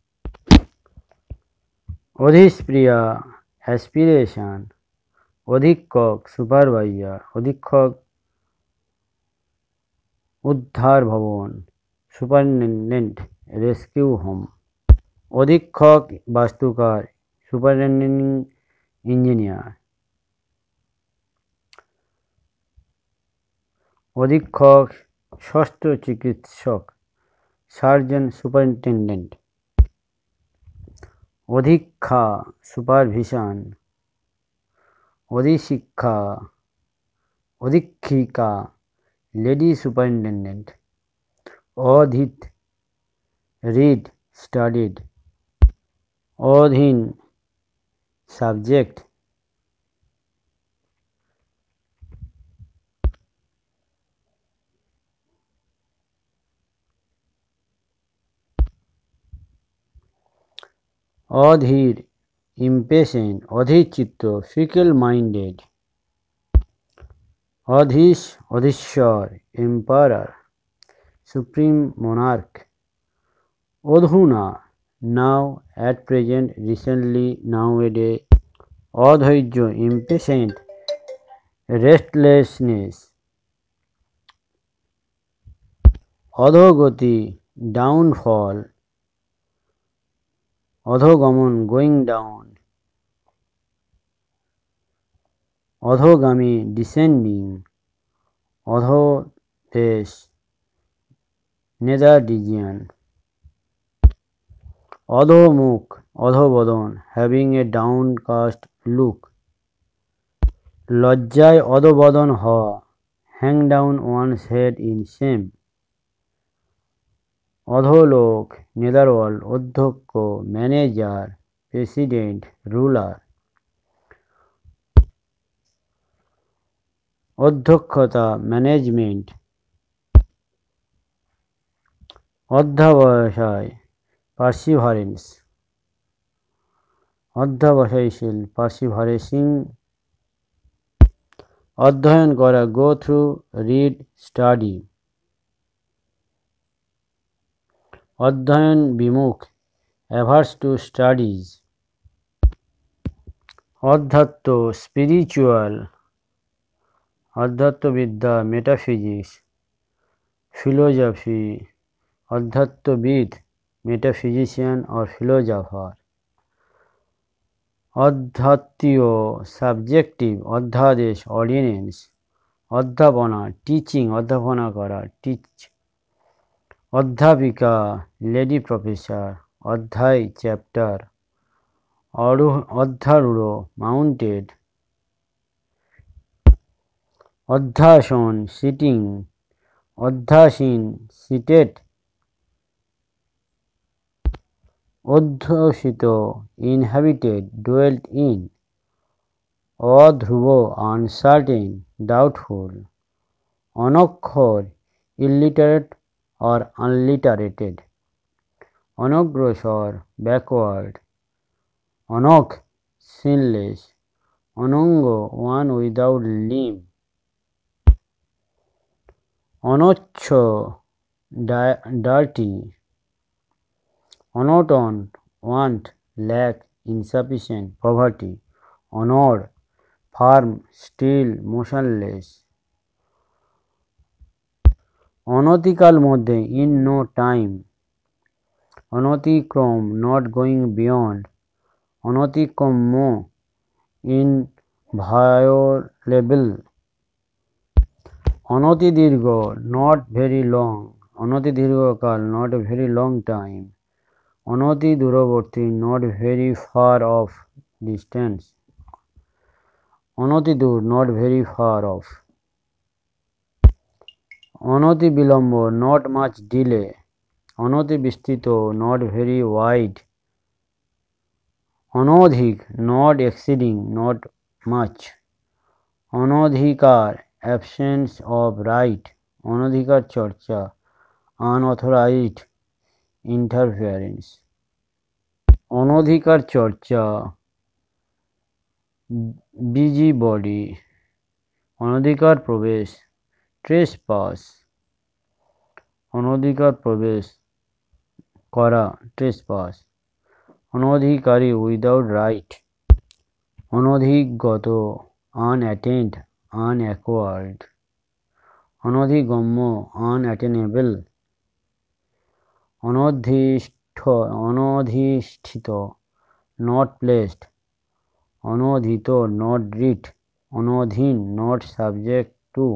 অধিস্প্রিয়া অ্যাসপিরেশন, অধীক্ষক সুপারভাইজার, অধীক্ষক উদ্ধার ভবন সুপারিনটেন্ডেন্ট রেস্কিউ হোম, অধীক্ষক বাস্তুকার সুপারিনটেন্ডিং ইঞ্জিনিয়ার, অধীক্ষক শস্ত্রচিকিৎসক সার্জন সুপারিনটেন্ডেন্ট, অধীক্ষা সুপারভিশন, অধিশিক্ষা, অধীক্ষিকা লেডি সুপারিনটেন্ডেন্ট, অধীত রিড স্টাডিড, অধীন সাবজেক্ট, অধীর impatient, অধীরচিত্ত fickle minded, অধীশ অধীশ্বর emperor supreme monarch, অধুনা now at present recently nowadays, অধৈর্য impatient restlessness, অধোগতি downfall, অধোগমন going down, অধোগামী descending, অধোদেশ nether region, অধোমুখ অধোবদন having a downcast look, লজ্জায় অধোবদন হওয়া hang down one's head in shame, অধোলোক নেদারওয়ার্ল্ড, অধ্যক্ষ ম্যানেজার, প্রেসিডেন্ট রুলার, অধ্যক্ষতা ম্যানেজমেন্ট, অধ্যাবসায় পার্সিভারেন্স, অধ্যাবসায়শীল পার্সিভারেসিং, অধ্যয়ন করা গো থ্রু রিড স্টাডি, অধ্যয়ন বিমুখ অ্যাভার্স টু স্টাডিজ, অধ্যাত্ম স্পিরিচুয়াল, অধ্যাত্মবিদ্যা মেটাফিজিক্স, ফিলোজফি অধ্যাত্মবিদ মেটাফিজিশিয়ান অর ফিলোজফার, অধ্যাত্মীয় সাবজেক্টিভ অধ্যাদেশ অর্ডিনেন্স, অধ্যাপনা টিচিং অধ্যাপনা করা টিচ, অধ্যাপিকা লেডি প্রফেসর, অধ্যায় চ্যাপ্টার, অধ্যারূঢ় মাউন্টেড, অধ্যাসন সিটিং, অধ্যাসীন সিটেড, অধ্যুষিত ইনহ্যাবিটেড ডোয়েল্ট ইন, অধ্রুব আনসার্টেন ডাউটফুল, অনক্ষর ইলিটারেট অর আনলিটারেটেড, অনগ্রসর ব্যাকওয়ার্ড, অনখ সিনলেস, অনঙ্গ ওয়ান উইদাউট লিম, অনচ্ছ ডার্টি, অনটন ওয়ান্ট ল্যাক ইনসাফিসিয়েন্ট পভার্টি, অনড় ফার্ম স্টিল মোশনলেস, অনতিকাল মধ্যে ইন নো টাইম, অনতিক্রম নট গোয়িং বিয়ন্ড, অনতিক্রম্য ইনভায়োলেবল, অনতিদীর্ঘ নট ভেরি লং, অনতিদীর্ঘকাল নট ভেরি লং টাইম, অনতি দূরবর্তী not very far of distance, অনতি দূর নট ভেরি ফার অফ, অনতি বিলম্ব নট মাচ ডিলে, অনতি বিস্তৃত নট ভেরি ওয়াইড, অনধিক নট এক্সিডিং নট মাচ, অনধিকার অ্যাবসেন্স অফ রাইট, অনধিকার চর্চা আনঅথরাইজড ইন্টারফিয়ারেন্স, অনধিকার চর্চা বিজি বডি, অনধিকার প্রবেশ ট্রেসপাস, অনধিকার প্রবেশ করা ট্রেসপাস, অনধিকারী উইদাউট রাইট, অনধিগত আনঅ্যাটেন্ড আনঅ্যাকোয়ার্ড, অনধিগম্য আনঅ্যাটেনেবল, অনধিষ্ঠিত নট প্লেসড, অনধিত নট রিট, অনধীন নট সাবজেক্ট টু,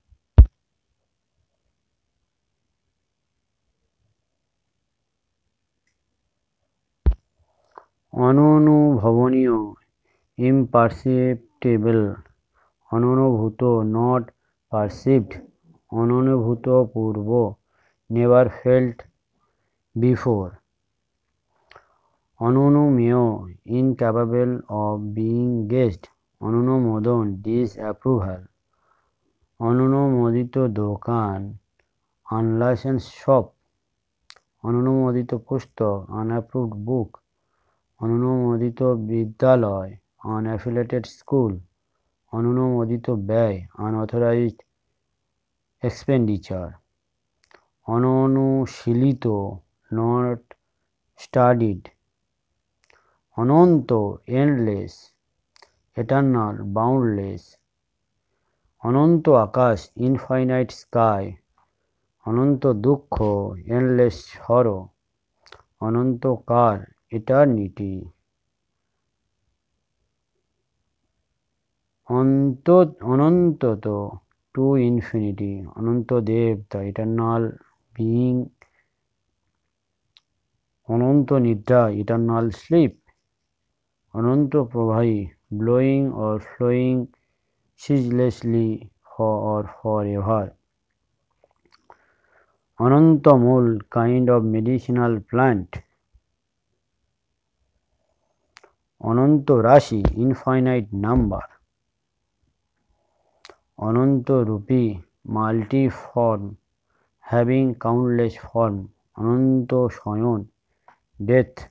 অননুভবনীয় ইমপারসেপ্টেবল, অননুভূত নট পারসিভড, অননুভূতপূর্ব নেভার ফেল্ট বিফোর, অননুমেয় ইনক্যাপাবল অফ বিইং গেসড, অননুমোদন ডিসঅ্যাপ্রুভাল, অননুমোদিত দোকান আনলাইসেন্সড শপ, অননুমোদিত পুস্তক আনঅ্যাপ্রুভড বুক, অননুমোদিত বিদ্যালয় আনঅ্যাফিলিয়েটেড স্কুল, অননুমোদিত ব্যয় আনঅথরাইজড এক্সপেন্ডিচার, অননুশীলিত নট স্টাডিড, অনন্ত এন্ডলেস এটার্নাল বাউন্ডলেস, অনন্ত আকাশ ইনফাইনাইট স্কাই, অনন্ত দুঃখ এন্ডলেস সরো, অনন্তকাল ইটার্নিটি, অনন্তত টু ইনফিনিটি, অনন্তদেব দ্য ইটার্নাল বিইং, অনন্ত নিদ্রা ইটার্নাল স্লিপ, অনন্ত প্রবাহী blowing or flowing ceaselessly or for ever, Anantamul, kind of medicinal plant. Ananta Rashi, infinite number. Ananta Rupi, multiform, having countless form. Ananta Shayan, death.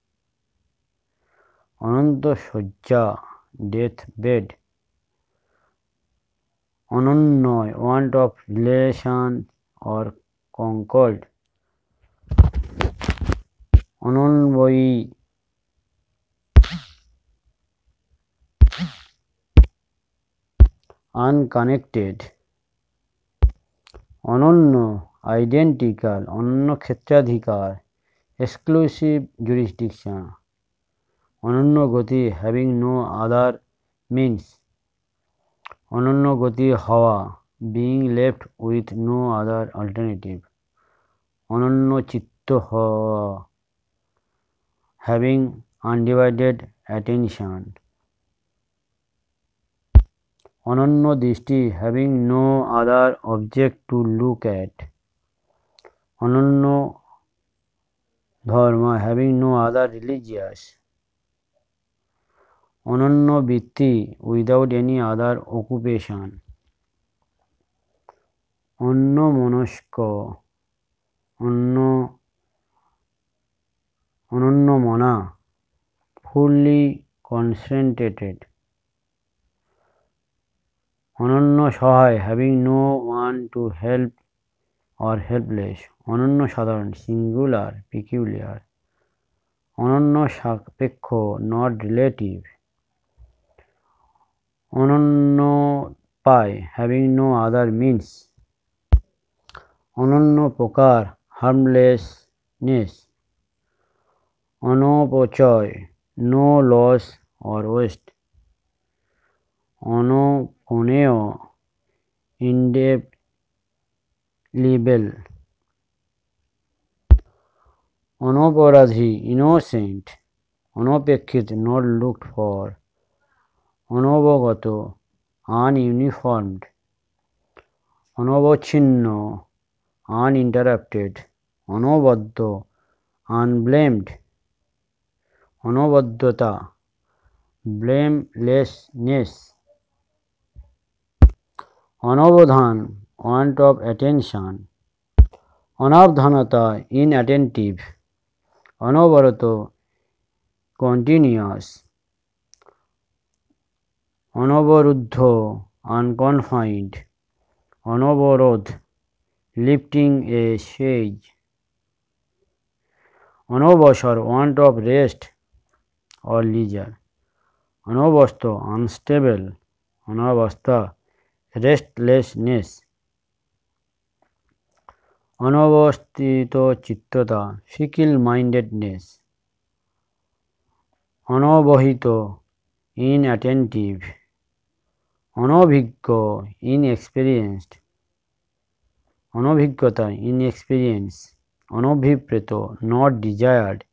Ananta Shajja, death bed. Anannoy, want of relation or concord. Ananvoyi, unconnected. Anonno, identical. Anonno Khetradhikar, exclusive jurisdiction. Anonno Goti, having no other means. Anonno Goti Hawa, being left with no other alternative. Anonno Chitta Hawa, having undivided attention. Anonno Dishti, having no other object to look at. Anonno Dharma, having no other religious. Anonno Vitti, without any other occupation. Anno Monasko, Anno Mana, fully concentrated. Ananno Sahai, having no one to help or helpless. Ananno Sadharan, singular, peculiar. Ananno Sakpekho, not relative. Ananno Pai, having no other means. Ananno Pokar, harmlessness. Anopochoy, no loss or waste. Anoponeo, indelible. Anoparadhi, innocent. Anopekshit, not looked for. Anobagato, ununiformed. Anobachinno, uninterrupted. Anobaddo, unblamed. Anobaddhata, blamelessness. Anabodhan, want of attention. Anabdhanata, inattentive. Anabarato, continuous. Anabaruddho, unconfined. Anabarodh, lifting a siege. Anabashar, want of rest or leisure. Anabasto, unstable. Anabasta, restlessness. Anabastito chittata, fickle-mindedness. Anabahito, inattentive. Anabhiggo, inexperienced. Anabhiggata, inexperience. Anabhipreto, not desired.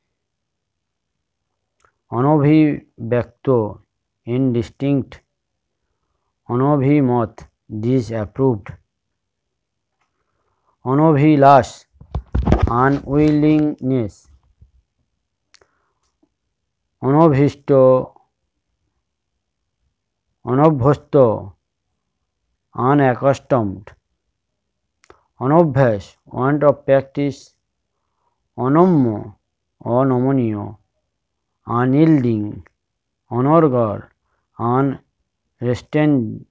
Anabhivakto, indistinct. Anabhimat, disapproved. Anabhilash, unwillingness. Anabhisto, anabhasto, unaccustomed. Anabhyas, want of practice. Anammo, anomonio, unyielding. Anargal, unrestrained.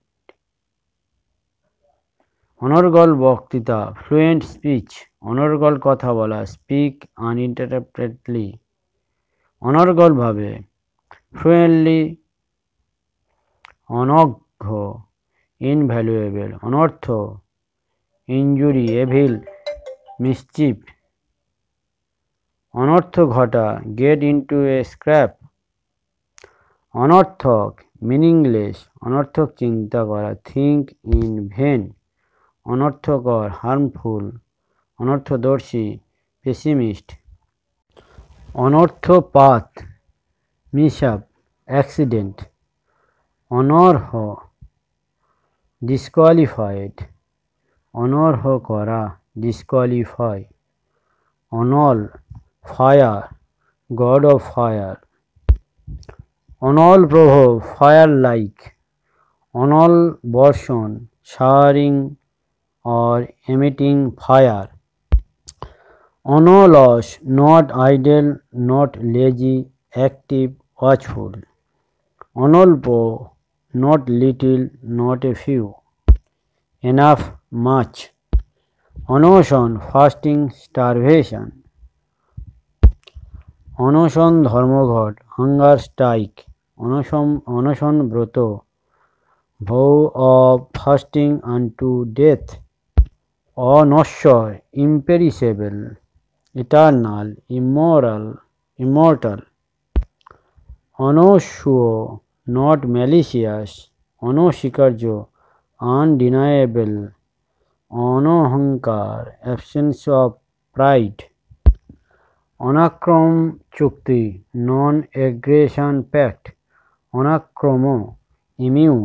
Anargal Bhaktita, fluent speech. Anargal Katha Bola, speak uninterruptedly. Anargal Bhabe, fluently. Anagho, invaluable. Anartho, injury, evil, mischief. Anartho Ghata, get into a scrap. Anarthak, meaningless. Anarthak Chinta Kara, think in vain. Anarthakar, harmful. Anarthodarshi, pessimist. Anarthopath, mishap, accident. Anarha, disqualified. Anarha Kara, disqualify. Onol, fire, god of fire. Onol Prabhu, fire like. Onol Borshon, showering or emitting fire. Onolos, not idle, not lazy, active, watchful. Onolpo, not little, not a few. Enough, much. Onoshon, fasting, starvation. অনশন ধর্মঘট, hunger strike. অনশন ব্রত, vow of fasting unto death. অনশ্বর, imperishable, eternal, immortal. অনস্বীয়, not malicious. অনস্বীকার্য, undeniable. অনহংকার, absence of pride. অনাক্রম চুক্তি, non aggression pact. অনাক্রম, immune.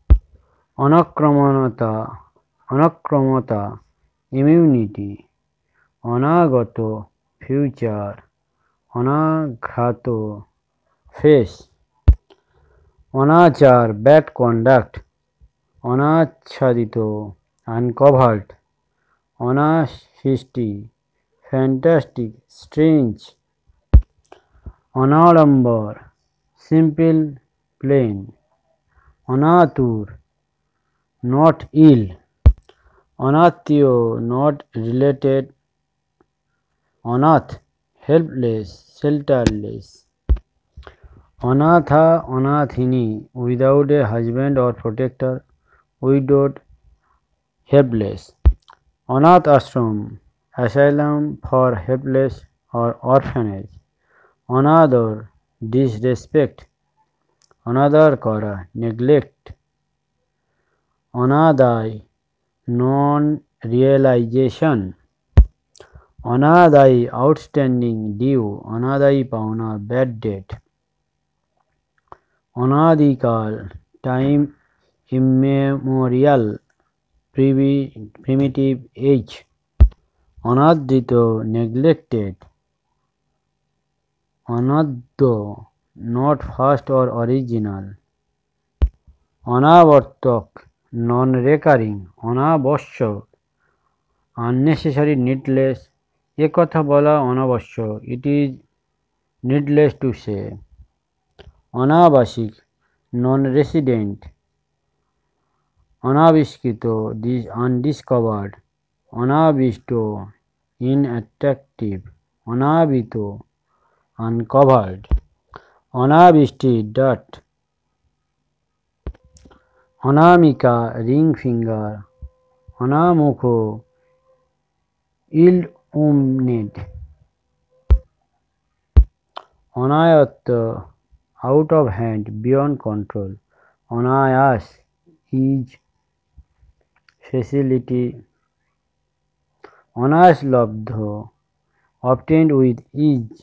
অনাক্রমতা, immunity. অনাগত, ফিউচার. অনাঘাত, ফেস. অনাচার, ব্যাড কন্ডাক্ট. অনাচ্ছাদিত, আনকভার্ড. অনাসৃষ্টি, fantastic, strange. অনাড়ম্বর, simple, plain. অনাতুর, not ill. অনাত্মীয়, not related. অনাথ, helpless, shelterless. অনাথা, অনাথিনী, without a husband or protector, widowed, helpless. অনাথ ashram, asylum for helpless or orphanage. Another, disrespect. Another kara, neglect. Anadai, non-realization. Anadai, outstanding due. Anadai pauna, bad debt. Anadikal, time immemorial, primitive age. অনাদৃত, neglected. অনাদ্য, not first or original. অনাবর্তক, non-recurring. অনাবশ্যক, unnecessary, needless. এ কথা বলা অনাবশ্যক, it is needless to say. অনাবাসিক, non-resident. অনাবিষ্কৃত, undiscovered. অনাবিষ্ট, inattractive. অনাবৃত, uncovered. অনাবৃষ্টি, dirt. Anamika, ring finger. অনামুখ, ill-omened. অনায়ত্ত, out of hand, beyond control. অনায়াস, ease, facility. অনায়াসলব্ধ, obtained with ease.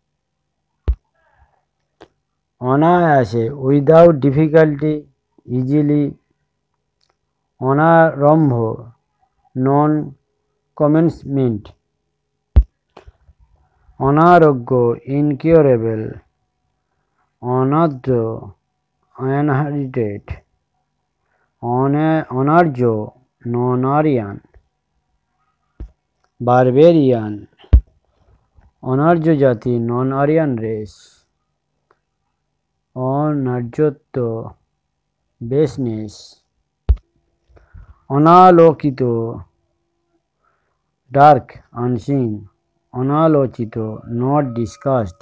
অনায়াসে, without difficulty, easily. অনারম্ভ, non-commencement. অনারোগ্য, incurable. অনাদ্য, inherited. অনার্য, non-Aryan. Barbarian, অনার্য জাতি, non-Aryan race. অনার্যত্ব, baseness. অনালোকিত, dark, unseen. অনালোচিত, not discussed.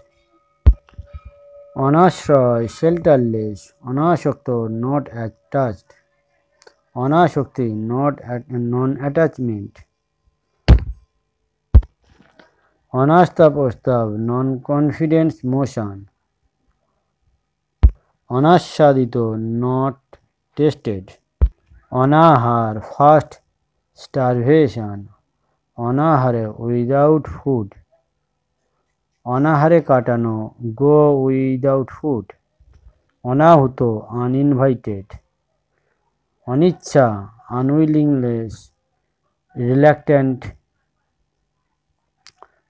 অনাশ্রয়, shelterless. অনাসক্ত, not attached. অনাসক্তি, non-attachment. অনাস্থা প্রস্তাব, non-confidence motion. অনাস্বাদিত, not tasted. অনাহার, fast, starvation. অনাহারে, without food. অনাহারে কাটানো, go without food. অনাহুত, uninvited. অনিচ্ছা, unwillingness, reluctant,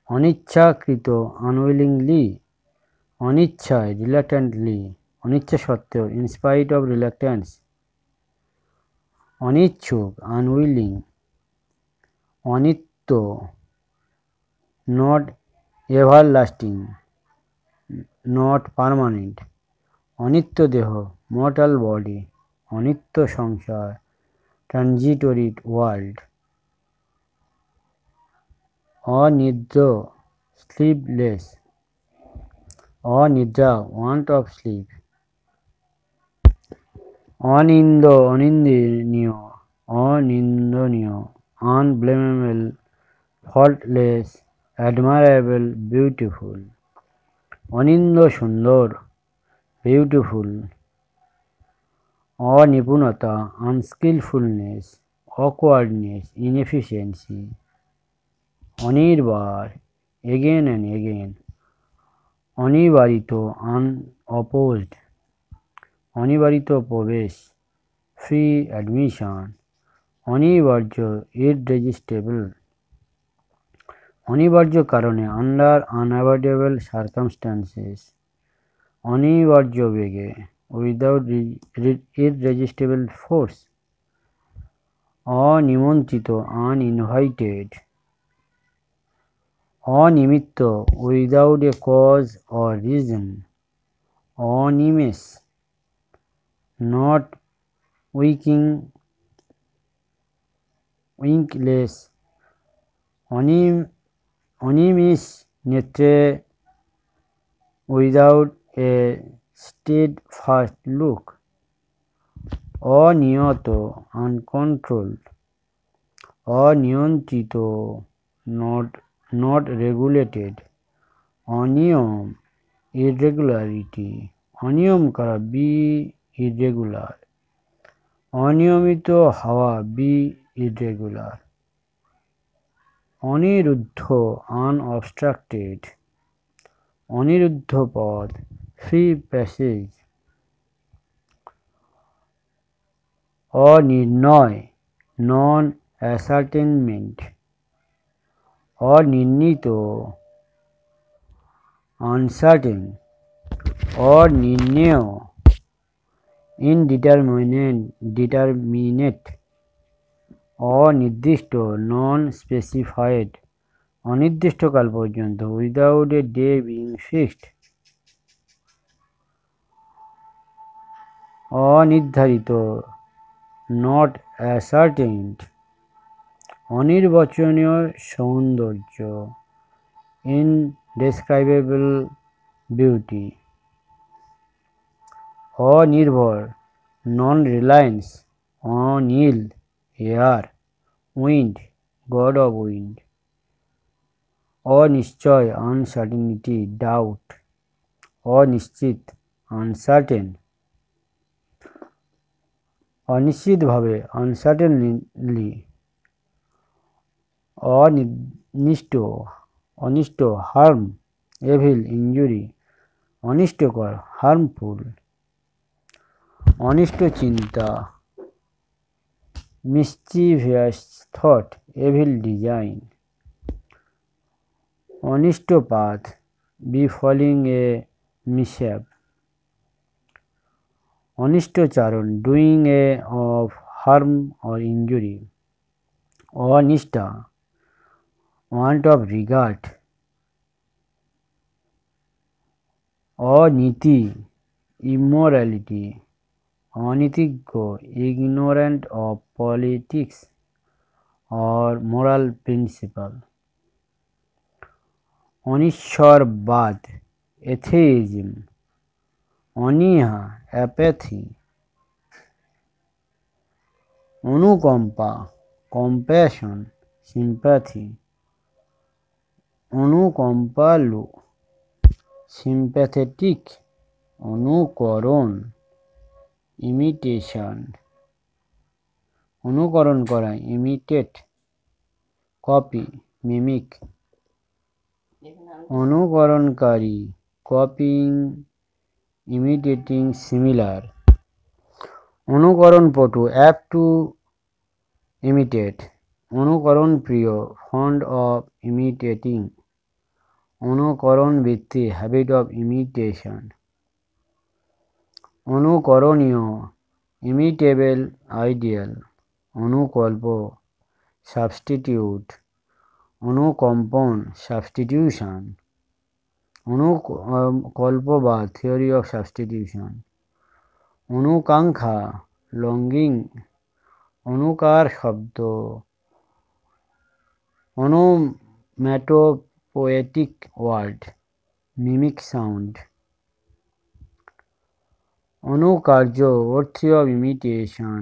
অনিচ্ছাকৃত আনউইলিংলি, অনিচ্ছায় রিলাক্ট্যান্টলি, অনিচ্ছা সত্ত্বেও ইন স্পাইট অফ রিলাক্ট্যান্স, অনিচ্ছুক আনউইলিং, অনিত্য নট এভারলাস্টিং, নট পার্মানেন্ট, অনিত্য দেহ মর্টাল বডি, অনিত্য সংসার ট্রানজিটরি ওয়ার্ল্ড, অনিদ্র স্লিপলেস, অনিদ্রা ওয়ান্ট অফ স্লিপ, অনিন্দনীয়, অনিন্দনীয় আনব্লেমেবল, ফল্টলেস, অ্যাডমায়ারেবল, বিউটিফুল, অনিন্দ সুন্দর, বিউটিফুল, অনিপুণতা আনস্কিলফুলনেস, অকওয়ার্ডনেস, ইনএফিসিয়েন্সি, অনির্বার এগেন অ্যান্ড এগেন, অনিবারিত আনঅপোজড, অনিবারিত প্রবেশ ফ্রি অ্যাডমিশন, অনিবার্য ইররেজিস্টেবল, অনিবার্য কারণে আন্ডার আনঅ্যাভয়েডেবল সার্কামস্ট্যান্সেস, অনিবার্য বেগে উইদাউট ইররেজিস্টেবল ফোর্স, অনিমন্ত্রিত আনইনভাইটেড, অনিমিত্ত without a cause or reason, অনিমেষ নট উইঙ্কলেস, অনিমিষ নেত্রে উইদাউট এ স্টেডফাস্ট লুক, অনিয়ত আনকন্ট্রোলড, অনিয়ন্ত্রিত নট রেগুলেটেড, অনিয়ম ইররেগুলারিটি, অনিয়ম করা বি ইররেগুলার, অনিয়মিত হওয়া বি ইররেগুলার, অনিরুদ্ধ আনঅবস্ট্রাক্টেড, অনিরুদ্ধ পথ ফ্রি প্যাসেজ, অনির্ণয় নন অ্যাসার্টেনমেন্ট, অনির্ণীত আনসার্টেন, অনির্ণেয় ডিটারমিনেট, অনির্দিষ্ট নন স্পেসিফাইড, অনির্দিষ্টকাল পর্যন্ত without a day being fixed, অনির্ধারিত নট অ্যাসার্টেইনড, অনির্বচনীয় সৌন্দর্য ইনডেসক্রাইবেবল বিউটি, অনির্ভর নন রিলায়েন্স, অনীল air wind god of wind, অনিশ্চয় আনসার্টেনিটি ডাউট, অনিশ্চিত আনসার্টেন, অনিশ্চিতভাবে আনসার্টেনলি, অনিষ্ট হার্ম এভিল ইনজুরি, অনিষ্টকর হার্মফুল, অনিষ্ট চিন্তা মিসচিভিয়াস থট এভিল ডিজাইন, অনিষ্ট পাথ বিফলিং এ মিসহ্যাপ, অনিষ্টচারণ doing a of harm or injury, অনিষ্ঠা want of regard, অনীতি immorality, অনীতিজ্ঞ ignorant of politics or moral principle, অনিশ্বরবাদ atheism, অনীহা apathy, অনুকম্পা compassion, sympathy, অনুকম্পালু sympathetic, অনুকরণ imitation, অনুকরণ করা imitate, কপি মিমিক, অনুকরণকারী কপিং imitating similar, অনুকরণপটু apt to imitate, অনুকরণ প্রিয় fond of imitating, অনুকরণ বৃত্তি, হ্যাবিট অফ ইমিটেশন। অনুকরণীয়, ইমিটেবল আইডিয়াল। অনুকল্প, সাবস্টিটিউট। অনুকম্পন, সাবস্টিটিউশন। অনুকল্পবাদ, থিওরি অফ সাবস্টিটিউশন। অনুকাঙ্ক্ষা, লঙ্গিং। অনুকার শব্দ, onomatopoetic word, mimic sound. অনুকার্য, worthy of imitation.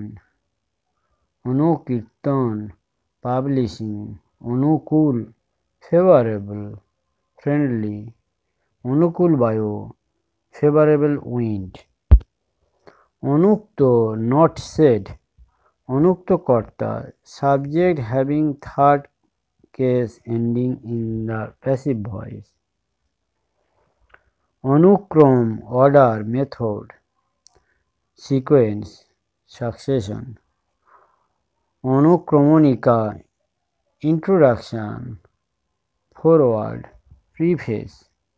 অনুকীর্তন, publishing. Anukul, favorable, friendly. অনুকূল বায়ু, favorable wind. অনুক্ত, not said. অনুক্ত কর্তা, subject having third case ending in the passive voice. অনুক্রম, order, method, sequence, succession. অনুক্রমণিকা, introduction, foreword, preface.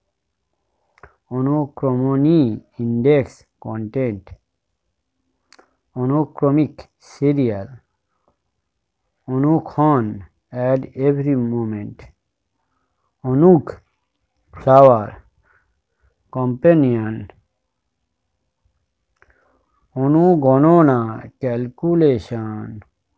অনুক্রমণী, index, content. অনুক্রমিক, serial. অনুক্ষণ, at every moment. অনুগ, flower, companion. অনুগণনা, calculation.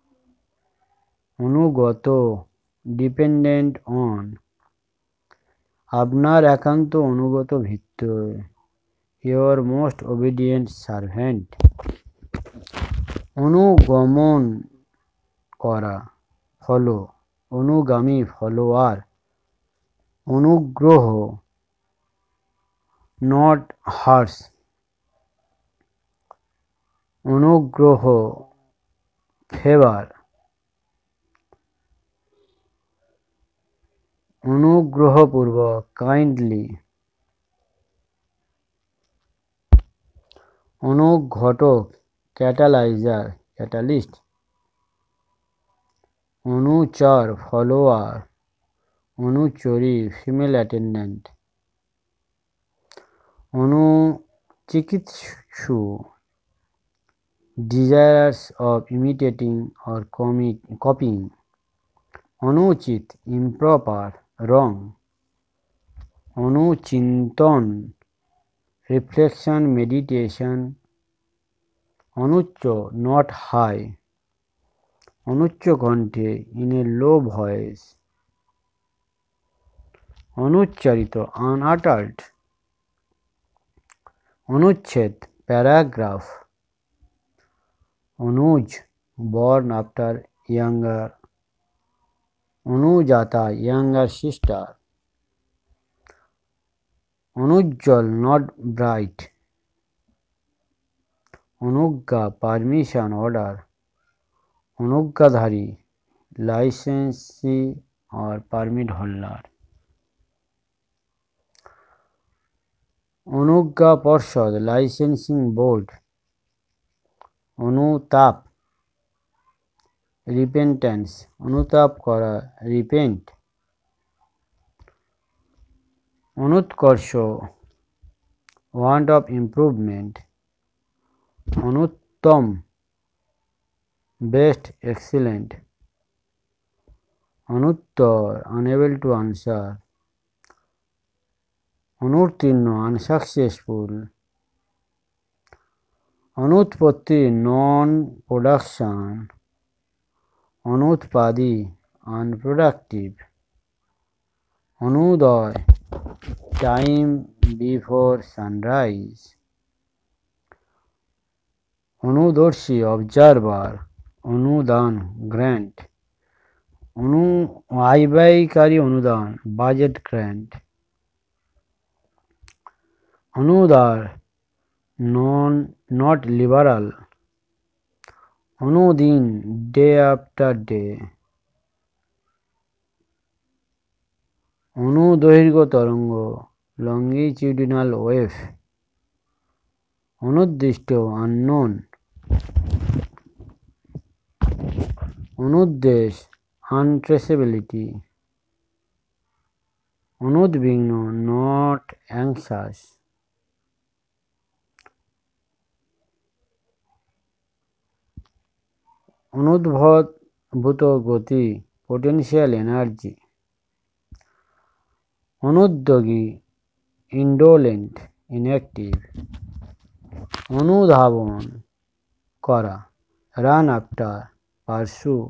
অনুগত, dependent on. আপনার একান্ত অনুগত ভৃত্য, your most obedient servant. অনুগমন করা, follow. অনুগামী, follower. অনুগ্রহ, not harsh. অনুগ্রহ, favor. অনুগ্রহপূর্বক, kindly. অনুঘটক, catalyzer, catalyst. অনুচর, follower. অনুচরী, female attendant. অনুচিকিৎসু, desirous of imitating or copying. অনুচিত, improper, wrong. অনুচিন্তন, reflection, meditation. অনুচ্চ, not high. অনুচ্চ কণ্ঠে, in a low voice. অনুচ্চারিত, unuttered. অনুচ্ছেদ, paragraph. Anuj, born after younger. অনুজাতা, younger sister. অনুজ্জ্বল, not bright. অনুজ্ঞা, permission, order. অনুজ্ঞাধারী, licensee or permit holder. অনুজ্ঞা পর্ষদ, licensing board. অনুতাপ, repentance. অনুতাপ করা, repent. অনুৎকর্ষ, want of improvement. অনুত্তম, best, excellent. Anuttar, unable to answer. অনুত্তীর্ণ, unsuccessful. অনুৎপত্তি, non production. অনুৎপাদী, unproductive. অনুদয়, time before sunrise. অনুদর্শী, observer. অনুদান, grant. আয়ব্যয়কারী অনুদান, budget grant. অনুদার, not liberal. অনুদিন, day after day. অনুদৈর্ঘ্য তরঙ্গ, longitudinal wave. অনুদ্দিষ্ট, unknown. অনুদ্দেশ, untraceability. অনুদ্বিগ্ন, not anxious. অনুদ্ভূত গতি, potential energy. অনুদ্যোগী, indolent, inactive. অনুধাবন করা, run after, pursue.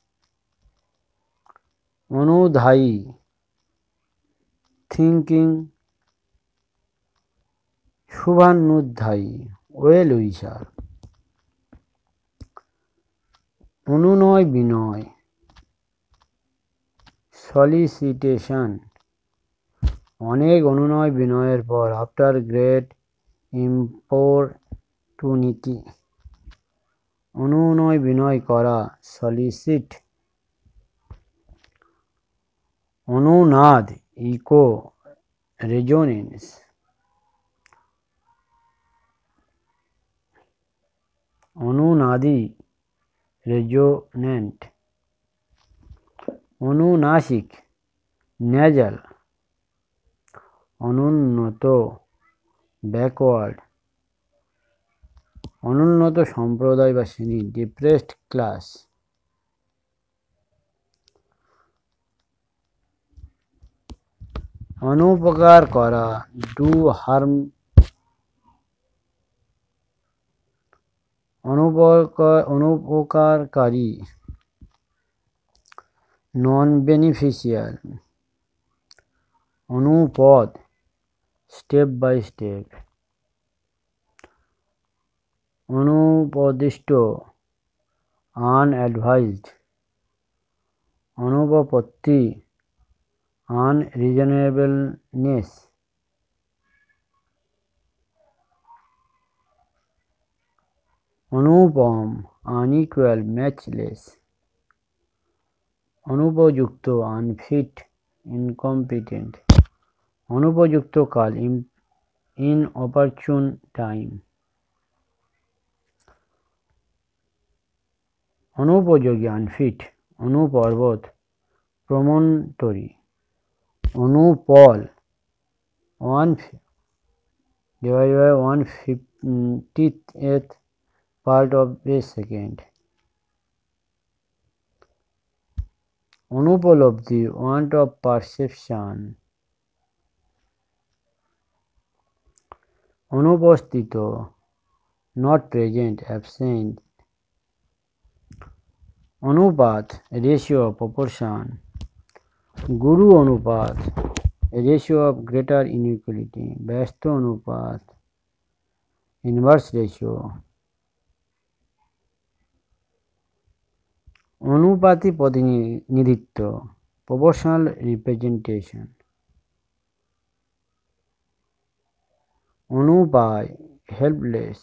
অনুধায়ী, thinking. শুভান্যুধ্যায়ী, well wisher. অনুনয় বিনয়, সলিসিটেশন। অনেক অনুনয় বিনয়ের পর, আফটার গ্রেট ইম্পোর্টুনিটি। অনুনয় বিনয় করা, সলিসিট। অনুনাদ, ইকো, রেজোনেন্স। অনুনাদি, রেজোনেন্ট। অনুনাসিক, নেজাল। অনুন্নত, ব্যাকওয়ার্ড। অনুন্নত সম্প্রদায় বা শ্রেণী, ডিপ্রেসড ক্লাস। অনুপকার করা, ডু হার্ম। অনুপকারকারী, নন বেনিফিশিয়াল। অনুপদ, স্টেপ বাই স্টেপ। অনুপদিষ্ট, আনঅ্যাডভাইজড। অনুপপত্তি, আনরিজনেবলনেস। অনুপম, আনইকুয়াল, ম্যাচলেস। অনুপযুক্ত, আনফিট, ইনকম্পিটেন্ট। অনুপযুক্ত কাল, ইনঅপরচুন টাইম। অনুপযোগী, আনফিট। অনুপর্বত, প্রমোন্টরি। অনুপল, 1/150th part of a second. অনুপলব্ধি, want of perception. অনুপস্থিত, not present, absent. অনুপাত, ratio of proportion. গুরু অনুপাত, ratio of greater inequality. ব্যস্ত অনুপাত, inverse ratio. অনুপাতি প্রতিনিধিত্ব, proportional representation. অনুপায়, helpless.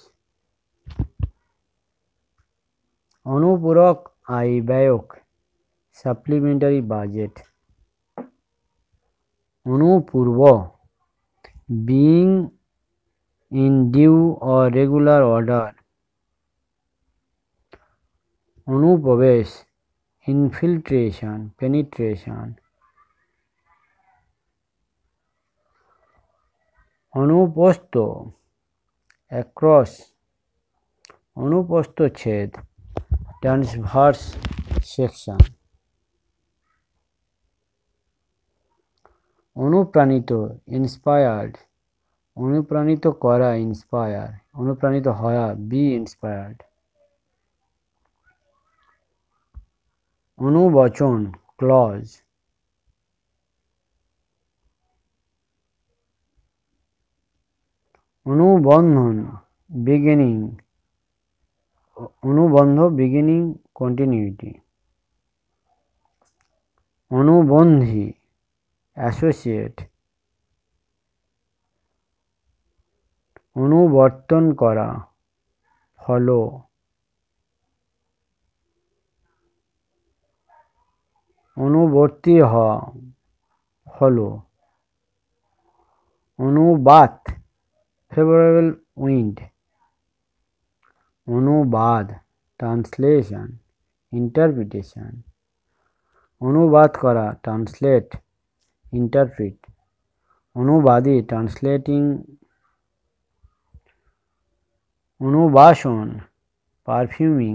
অনুপূরক ব্যয়ক, supplementary budget. অনুপূর্ব, being in due or regular order. অনুপ্রবেশ, infiltration, penetration. অনুপ্রস্থ, across. অনুপ্রস্থচ্ছেদ, transverse section. অনুপ্রাণিত, inspired. অনুপ্রাণিত করা, inspire. অনুপ্রাণিত হওয়া, be inspired. অনুবচন, clause. অনুবন্ধন, beginning. অনুবন্ধ, beginning, continuity. অনুবন্ধী, associate. অনুবর্তন করা, follow. অনুবর্তী হওয়া, follow. অনুবাদ, favorable wind. অনুবাদ, translation, interpretation. অনুবাদ করা, translate, interpret. অনুবাদী ট্রান্সলেটিং, অনুবাসন পারফিউমিং,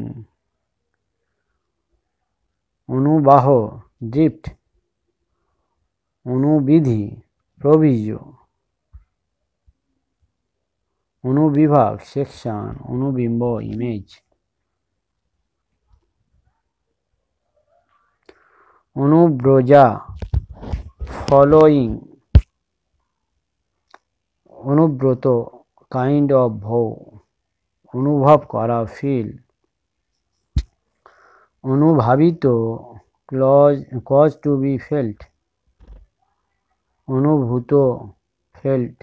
অনুবাহ ড্রিফট, অনুবিধি প্রভিজ, অনুবিভাগ সেকশন, অনুবিম্ব ইমেজ, অনুব্রজা ফলোয়িং, অনুব্রত কাইন্ড অফ ভৌ, অনুভব করা ফিল, অনুভাবিত কজ টু বি ফেল্ট, অনুভূত ফেল্ট,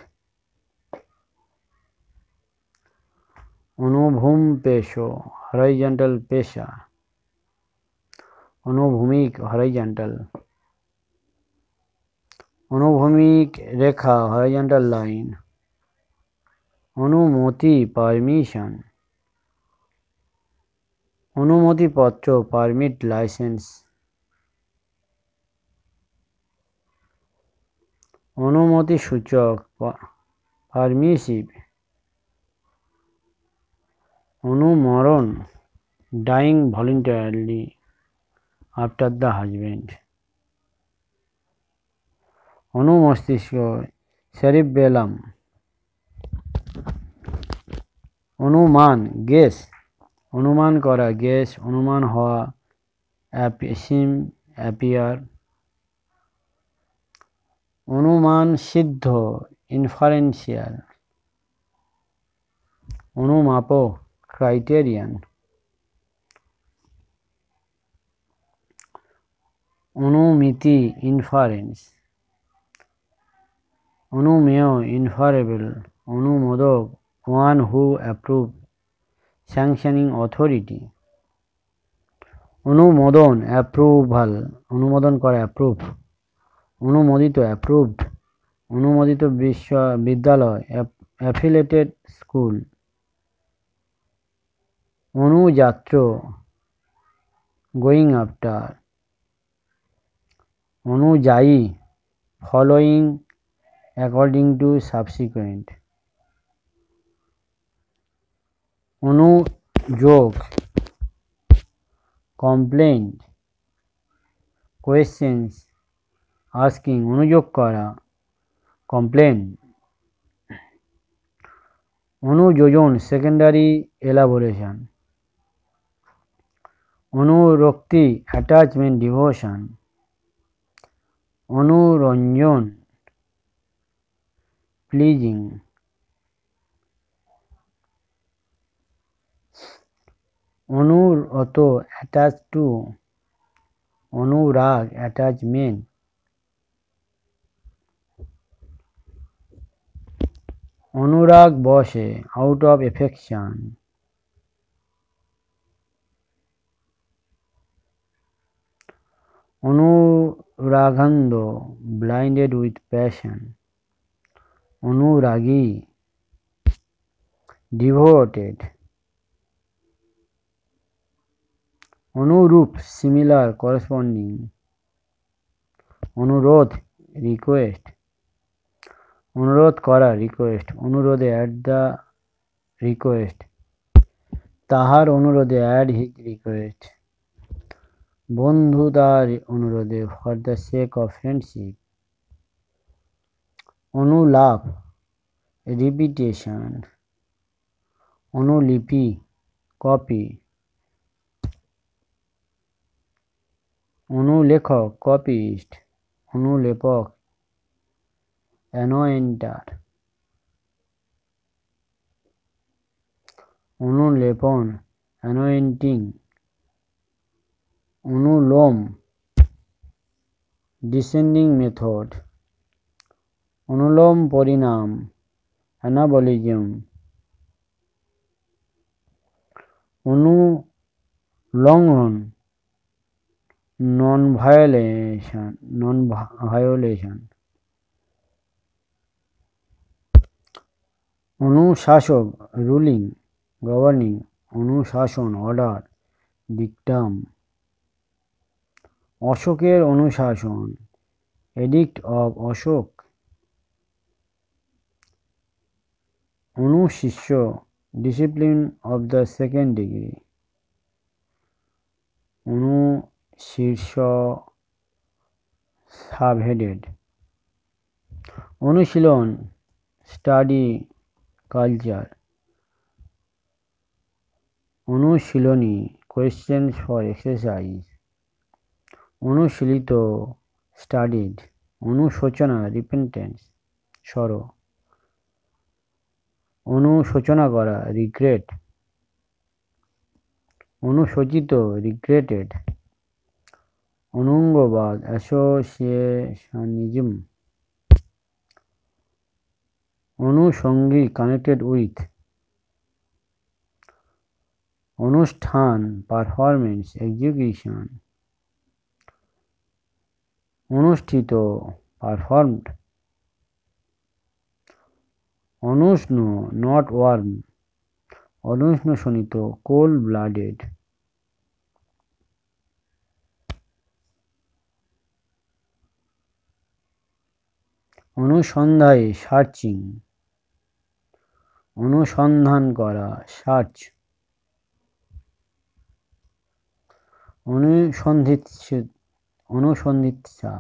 অনুভূম পেশ হরাইজন্টাল পেশা, অনুভূমিক হরাইজন্টাল, অনুভূমিক রেখা হরাইজন্টাল লাইন, অনুমতি পারমিশন, অনুমতিপত্র পারমিট লাইসেন্স, অনুমতিসূচক পারমিসিভ, অনুমরণ dying voluntarily after the husband, অনুমস্তিষ্ক সেরিবেলাম, অনুমান গেস, অনুমান করা গেস, অনুমান হওয়া সিম অ্যাপিয়ার, অনুমান সিদ্ধ ইনফারেন্সিয়াল, অনুমাপ ক্রাইটেরিয়ান, অনুমিতি ইনফারেন্স, অনুমেয় ইনফারেবল, অনুমোদক one who approve sanctioning authority, অনুমোদন অ্যাপ্রুভাল, অনুমোদন করা অ্যাপ্রুভ, অনুমোদিত অ্যাপ্রুভড, অনুমোদিত বিদ্যালয় অ্যাফিলিয়েটেড স্কুল, অনুযাত্র গোয়িং আফটার, অনুযায়ী ফলোয়িং অ্যাকর্ডিং টু সাবসিকুয়েন্ট, অনুযোগ কমপ্লেন্ট কোয়েশ্চেন্স আস্কিং, অনুযোগ করা কমপ্লেন, অনুযোজন সেকেন্ডারি এলাবোরেশন, অনুরক্তি অ্যাটাচমেন্ট ডিভোশন, অনুরঞ্জন প্লিজিং, অনুরত অ্যাটাচ টু, অনুরাগ অ্যাটাচমেন্ট, অনুরাগ বশে আউট অফ এফেকশন, অনুরাগান্ধ ব্লাইন্ডেড উইথ প্যাশন, অনুরাগী ডিভোটেড, অনুরূপ সিমিলার করেসপন্ডিং, অনুরোধ রিকোয়েস্ট, অনুরোধ করা রিকোয়েস্ট, অনুরোধে অ্যাট দ্য রিকোয়েস্ট, তাহার অনুরোধে অ্যাট হিজ রিকোয়েস্ট, বন্ধু তার অনুরোধে for the sake of friendship, অনুলাপ রিপিটেশন, অনুলিপি কপি, অনুলেখক কপিস্ট, অনুলেপক অ্যানোয়েন্টার, অনুলেপন অ্যানোয়েন্টিং, অনুলোম ডিসেন্ডিং মেথড, অনুলোম পরিণাম অ্যানাবলিজম, অনুলঙ্ঘন নন ভায়োলেশন, অনুশাসক রুলিং গভর্নিং, অনুশাসন অর্ডার ডিকটাম, অশোকের অনুশাসন এডিক্ট অফ অশোক, অনুশিষ্য discipline of the second degree, অনুশীর্ষ সাবহেডেড, অনুশীলন স্টাডি কালচার, অনুশীলনী কোয়েশ্চেন্স ফর এক্সারসাইজ, অনুশীলিত স্টাডিড, অনুশোচনা রিপেন্টেন্স সরো, অনুশোচনা করা রিগ্রেট, অনুশোচিত রিগ্রেটেড, অনুঙ্গবাদ অ্যাসোসিয়েশনিজম, অনুষঙ্গী কানেক্টেড উইথ, অনুষ্ঠান পারফরমেন্স এক্সিকিউশন, অনুষ্ঠিত পারফর্মড, অনুষ্ণ নট ওয়ার্ম, অনুষ্ণ শোণিত কোল্ড ব্লাডেড, অনুসন্ধায় সার্চিং, অনুসন্ধান করা সার্চ, অনুসন্ধিৎসা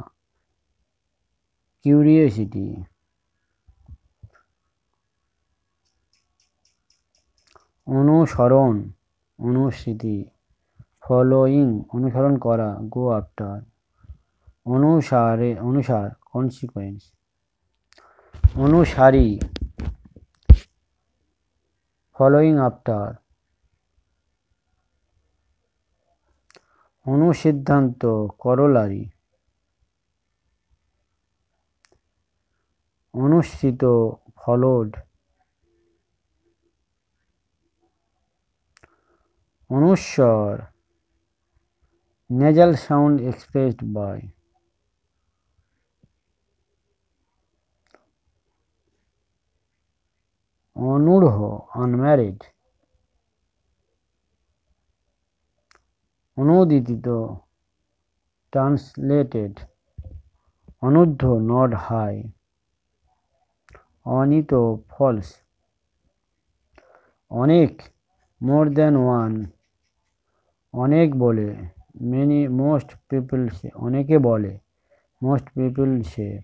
কিউরিওসিটি, অনুসরণ অনুস্মৃতি, ফলোয়িং অনুসরণ করা গো আফটার, অনুসার কনসিকুয়েন্স, অনুসারী ফলোয়িং আফটার, অনুসিদ্ধান্ত করোলারি, অনুসৃত ফলোড, অনুস্বর nasal sound expressed by, অনূঢ় unmarried, অনুদিত translated, অনূর্ধ্ব not high, অনিত false, অনেক more than one, অনেক বলে many most people say, অনেকে বলে most people say,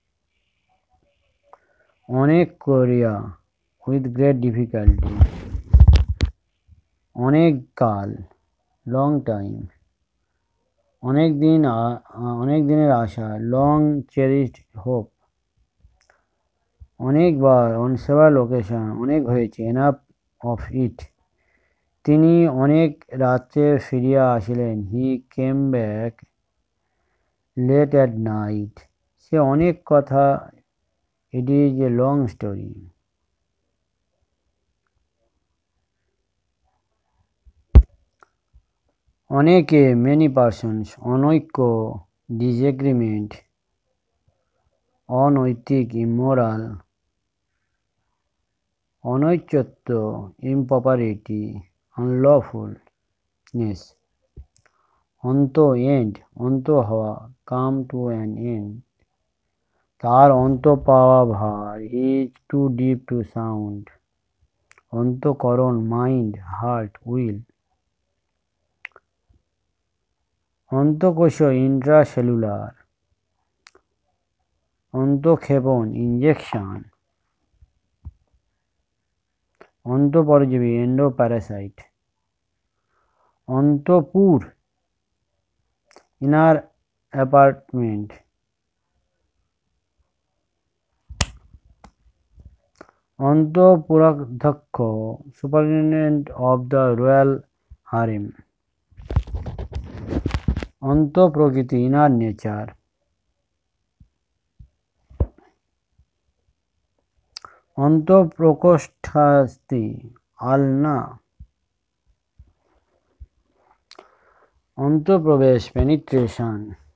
অনেক করিয়া with great difficulty, অনেক কাল long time, অনেক দিনের আশা long cherished hope, অনেকবার on several occasion, অনেক হয়েছে enough of it, তিনি অনেক রাত্রে ফিরিয়া আসিলেন he came back late at night, সে অনেক কথা it is a long story, অনেকে many persons, অনৈক্য disagreement, অনৈতিক immoral, অনৈচত্য impropriety, unlawfulness, অন্ত end, অন্ত হওয়া come to an end, তার অন্ত পাওয়া ভার is too deep to sound, অন্তঃকরণ mind, heart, will, অন্তঃকোষ intracellular, অন্তঃক্ষেপণ injection, অন্তঃপরজীবী endoparasite, অন্তঃপুর inner apartment, অন্তঃপুরাধ্যক্ষ superintendent of the royal harem, অন্তঃপ্রকৃতি inner nature, অন্তঃপ্রকোষ্ঠাস্থি আলনা, অন্তঃপ্রবেশ penetration,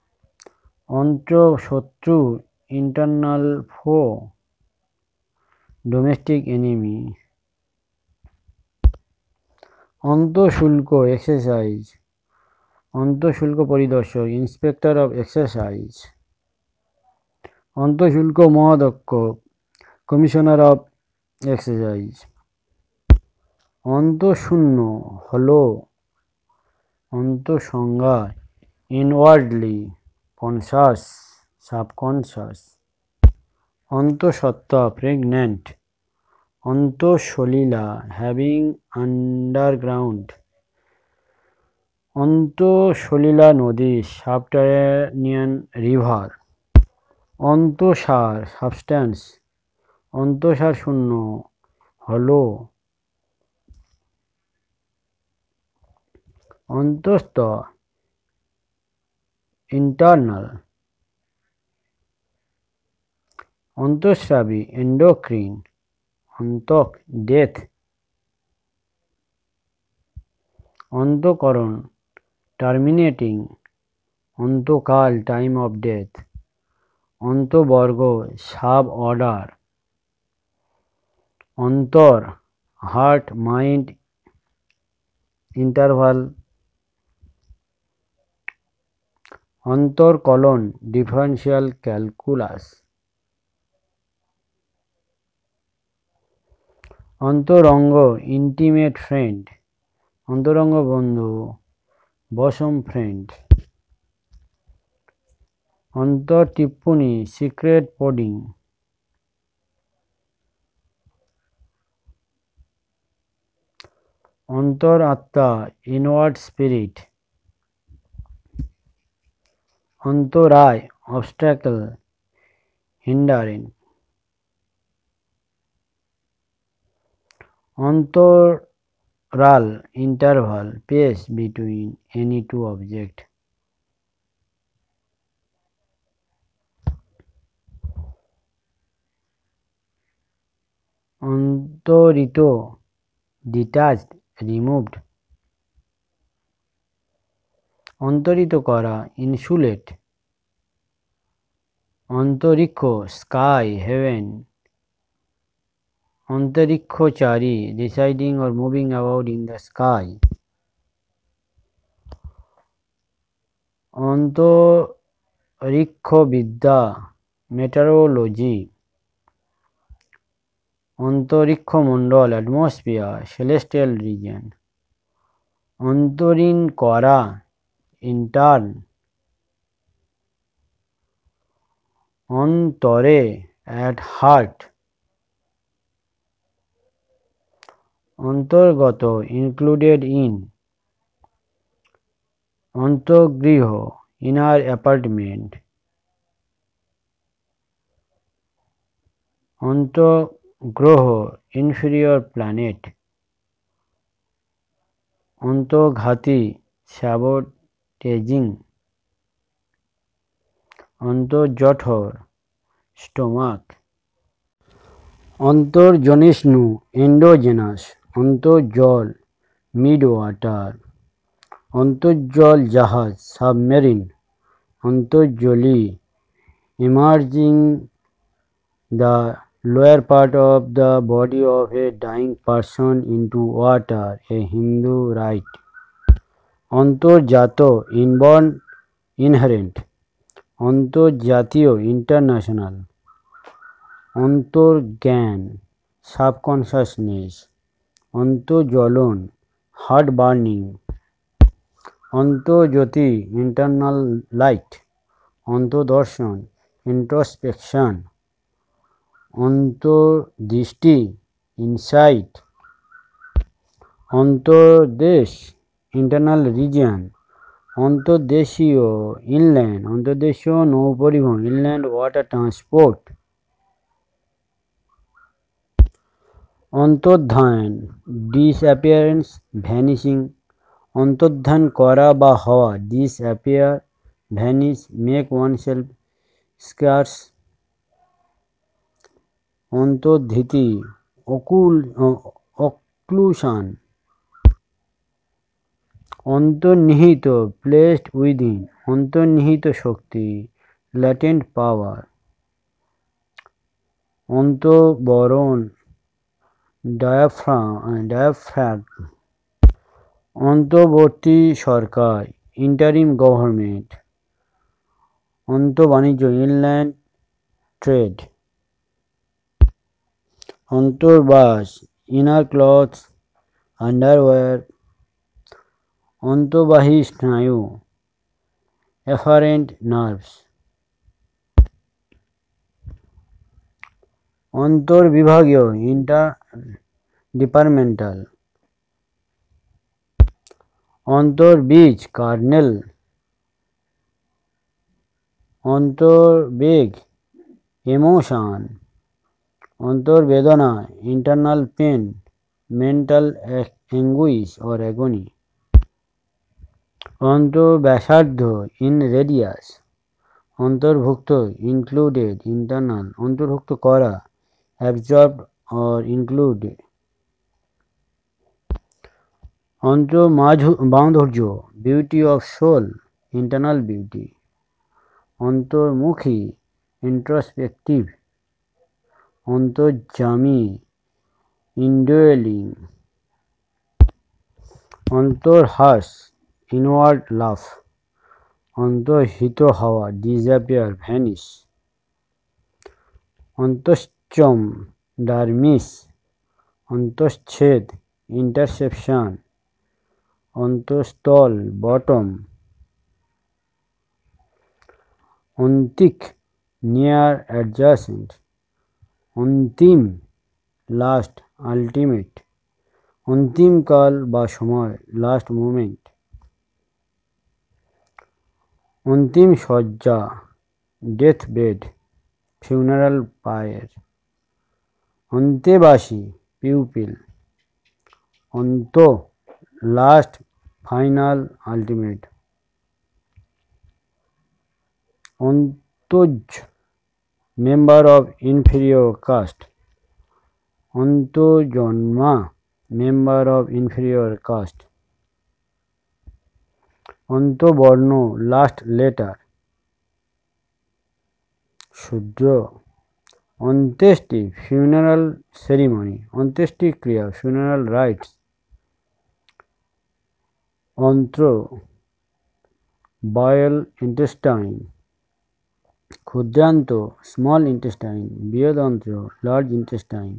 অন্তঃশত্রু internal foe, domestic enemy, অন্তঃশুল্ক exercise, অন্তঃশুল্ক পরিদর্শক inspector of exercise, অন্তঃশুল্ক মহাধ্যক্ষ commissioner of exercise. অন্তশূন্য hollow অন্তঃসংজ্ঞা inwardly conscious subconscious. অন্তঃসত্ত্বা pregnant. অন্তঃসলিলা having underground. অন্তঃসলিলা নদী সাবটারনিয়ান রিভার। অন্তঃসার সাবস্ট্যান্স। অন্তঃসার শূন্য হলো অন্তঃস্থ ইন্টারনাল। অন্তঃস্রাবী এন্ডোক্রিন। অন্তক ডেথ। অন্তঃকরণ টার্মিনেটিং। অন্তকাল টাইম অফ ডেথ। অন্তবর্গ সাব অর্ডার। অন্তর হার্ট মাইন্ড ইন্টারভাল। অন্তর্কলন ডিফারেন্সিয়াল ক্যালকুলাস। অন্তরঙ্গ ইন্টিমেট ফ্রেন্ড। অন্তরঙ্গ বন্ধু বসম ফ্রেন্ড। অন্তর্টিপ্পণী সিক্রেট পোডিং। অন্তরাত্মা ইনওয়ার্ড স্পিরিট। অন্তরায় অবস্ট্যাকল হিন্ডারিং। অন্তরাল interval space between any two object. অন্তরিত ডিটাচড রিমুভড। অন্তরিত করা ইনসুলেট। অন্তরিক্ষ স্কাই হেভেন। অন্তরিক্ষচারী residing or moving about in the sky. অন্তরিক্ষবিদ্যা মেটারোলজি। অন্তরিক্ষমণ্ডল অ্যাটমসফিয়ার সেলেস্টিয়াল রিজিয়ন। অন্তরীণ করা ইন্টার্ন। অন্তরে অ্যাট হার্ট। অন্তর্গত ইনক্লুডেড ইন। অন্তর্গৃহ ইনার অ্যাপার্টমেন্ট। অন্তর্গ্রহ ইনফিরিয়র প্ল্যানেট। অন্তর্ঘাতী স্যাবোটেজিং। অন্তর্জঠর স্টোমাক। অন্তর্জনিষ্ণু এন্ডোজেনাস। অন্তর্জল মিড ওয়াটার। অন্তর্জল জাহাজ সাবমেরিন। অন্তর্জলী emerging the lower part of the body of a dying person into water, a Hindu rite. অন্তর্জাত inborn inherent. অন্তর্জাতীয় international. অন্তর্জ্ঞান subconsciousness. অন্তর্জ্বলন heart burning. অন্তর্জ্যোতি internal light. অন্তর্দর্শন introspection. অন্তর্দৃষ্টি ইনসাইট। অন্তর্দেশ ইন্টারনাল রিজিয়ন। অন্তর্দেশীয় ইনল্যান্ড। অন্তর্দেশীয় নৌপরিবহন ইনল্যান্ড ওয়াটার ট্রান্সপোর্ট। অন্তর্ধান ডিসঅ্যাপিয়ারেন্স ভ্যানিশিং। অন্তর্ধান করা বা হওয়া disappear vanish make oneself scarce. অন্তর্ধিতি অক্লুশন। অন্তর্নিহিত প্লেসড উইদিন। অন্তর্নিহিত শক্তি ল্যাটেন্ট পাওয়ার। অন্তর্বরণ ডায়াফ্রাগম। অন্তর্বর্তী সরকার ইন্টারিম গভর্নমেন্ট। অন্তর্বাণিজ্য ইনল্যান্ড ট্রেড। অন্তর্বাস, inner clothes, underwear, অন্তর্বাহী স্নায়ু, afferent nerves, অন্তর্বিভাগীয়, interdepartmental, অন্তর্বীজ, kernel, অন্তর্বেগ, emotion, অন্তর্বেদনা, internal pain, mental anguish or agony, অন্তর্ব্যাসার্ধ, in radius, অন্তর্ভুক্ত, included, internal, অন্তর্ভুক্ত করা, absorbed or include, অন্তর্মাধুর্য, beauty of soul, internal beauty, অন্তর্মুখী, introspective, অন্তর্যামী, indwelling, অন্তর্হাস, inward laugh, অন্তর্হিত হওয়া, disappear, vanish, অন্তশ্চম, dermis, অন্তশ্ছেদ, interception, অন্তঃস্থল, bottom, Antik, near adjacent, অন্তিম, last, ultimate, অন্তিমকাল বা সময়, last moment, অন্তিম শয্যা, death bed, funeral pyre, অন্তেবাসী, pupil, অন্ত, last, final, ultimate, অন্তজ, member of inferior caste, অন্তজন্মা, member of inferior caste, অন্তবর্ণ, last letter, শূদ্র, অন্ত্যেষ্টি, funeral ceremony, অন্ত্যেষ্টি ক্রিয়া, funeral rites, অন্ত্র, bile intestine, ক্ষুদ্রান্ত, small intestine, বৃহদন্ত্র, large intestine,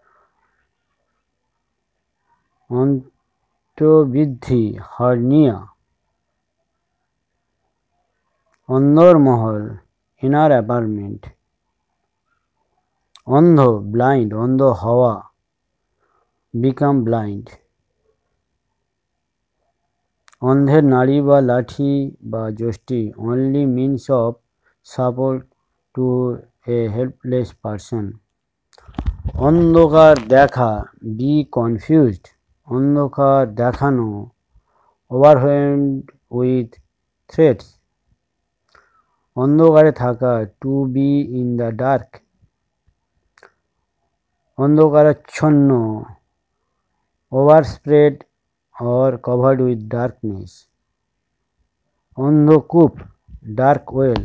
অন্তর্বৃদ্ধি, hernia, অন্দরমহল, inner apartment, অন্ধ, blind, অন্ধ হওয়া, become blind, অন্ধের নাড়ি বা লাঠি বা যষ্টি, only means of support to a helpless person, অন্ধকার দেখা, be confused, অন্ধকার দেখানো, overwhelmed with threats, অন্ধকারে থাকা, to be in the dark, অন্ধকারাচ্ছন্ন, overspread or covered with darkness, অন্ধকূপ, dark well,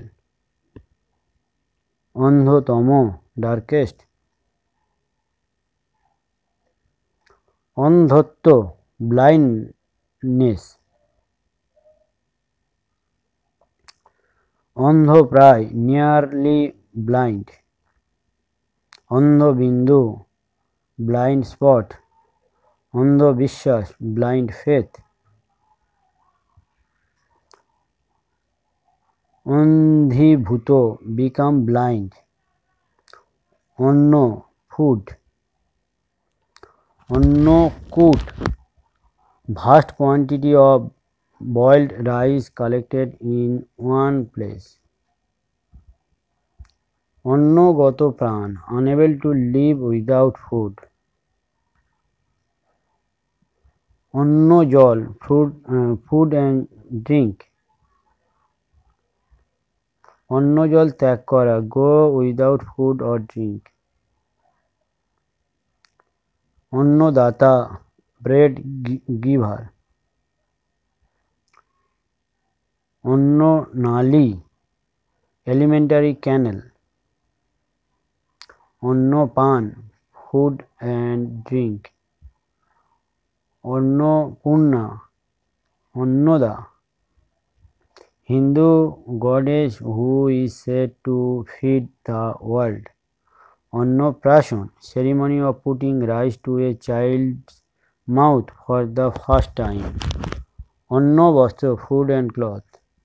অন্ধতম, darkest, অন্ধত্ব, blindness, অন্ধপ্রায়, nearly blind, অন্ধবিন্দু, blind spot, অন্ধবিশ্বাস, blind faith, অন্ধীভূত, become blind, অন্ন, food, Annakut, vast quantity of boiled rice collected in one place, অন্নগত প্রাণ, unable to live without food, অন্ন জল, food and drink, অন্ন জল ত্যাগ করা, go without food or drink, অন্নদাতা, bread giver, অন্ননালী, alimentary canal, অন্নপান, food and drink, Annapurna, Annada, Hindu goddess who is said to feed the world, Annaprashan, ceremony of putting rice to a child's mouth for the first time. Anna Vastra, food and cloth.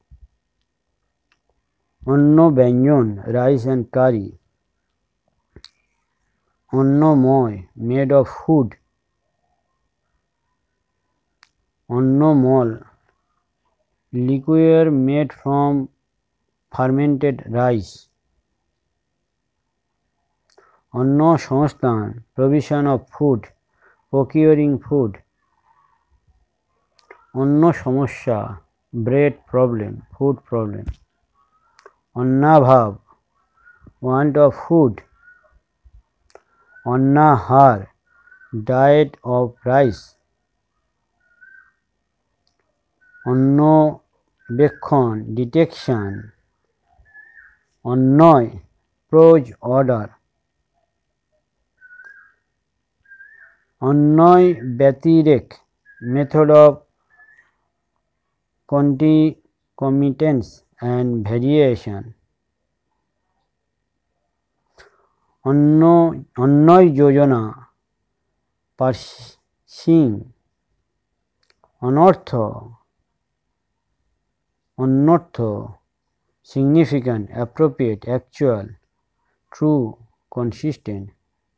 Anna Banyan, rice and curry. Annamoy, made of food. Annamal, liquor made from fermented rice. Anna Sansthan, provision of food, procuring food. Anna Samasya, bread problem, food problem. Annabhav, want of food. Annahar, diet of rice. Annobekhon, detection. Annoy, prose order. Annoy Batirek, method of concomitance and variation. Annoy Yojana, pursuing. Anartha, significant, appropriate, actual, true, consistent.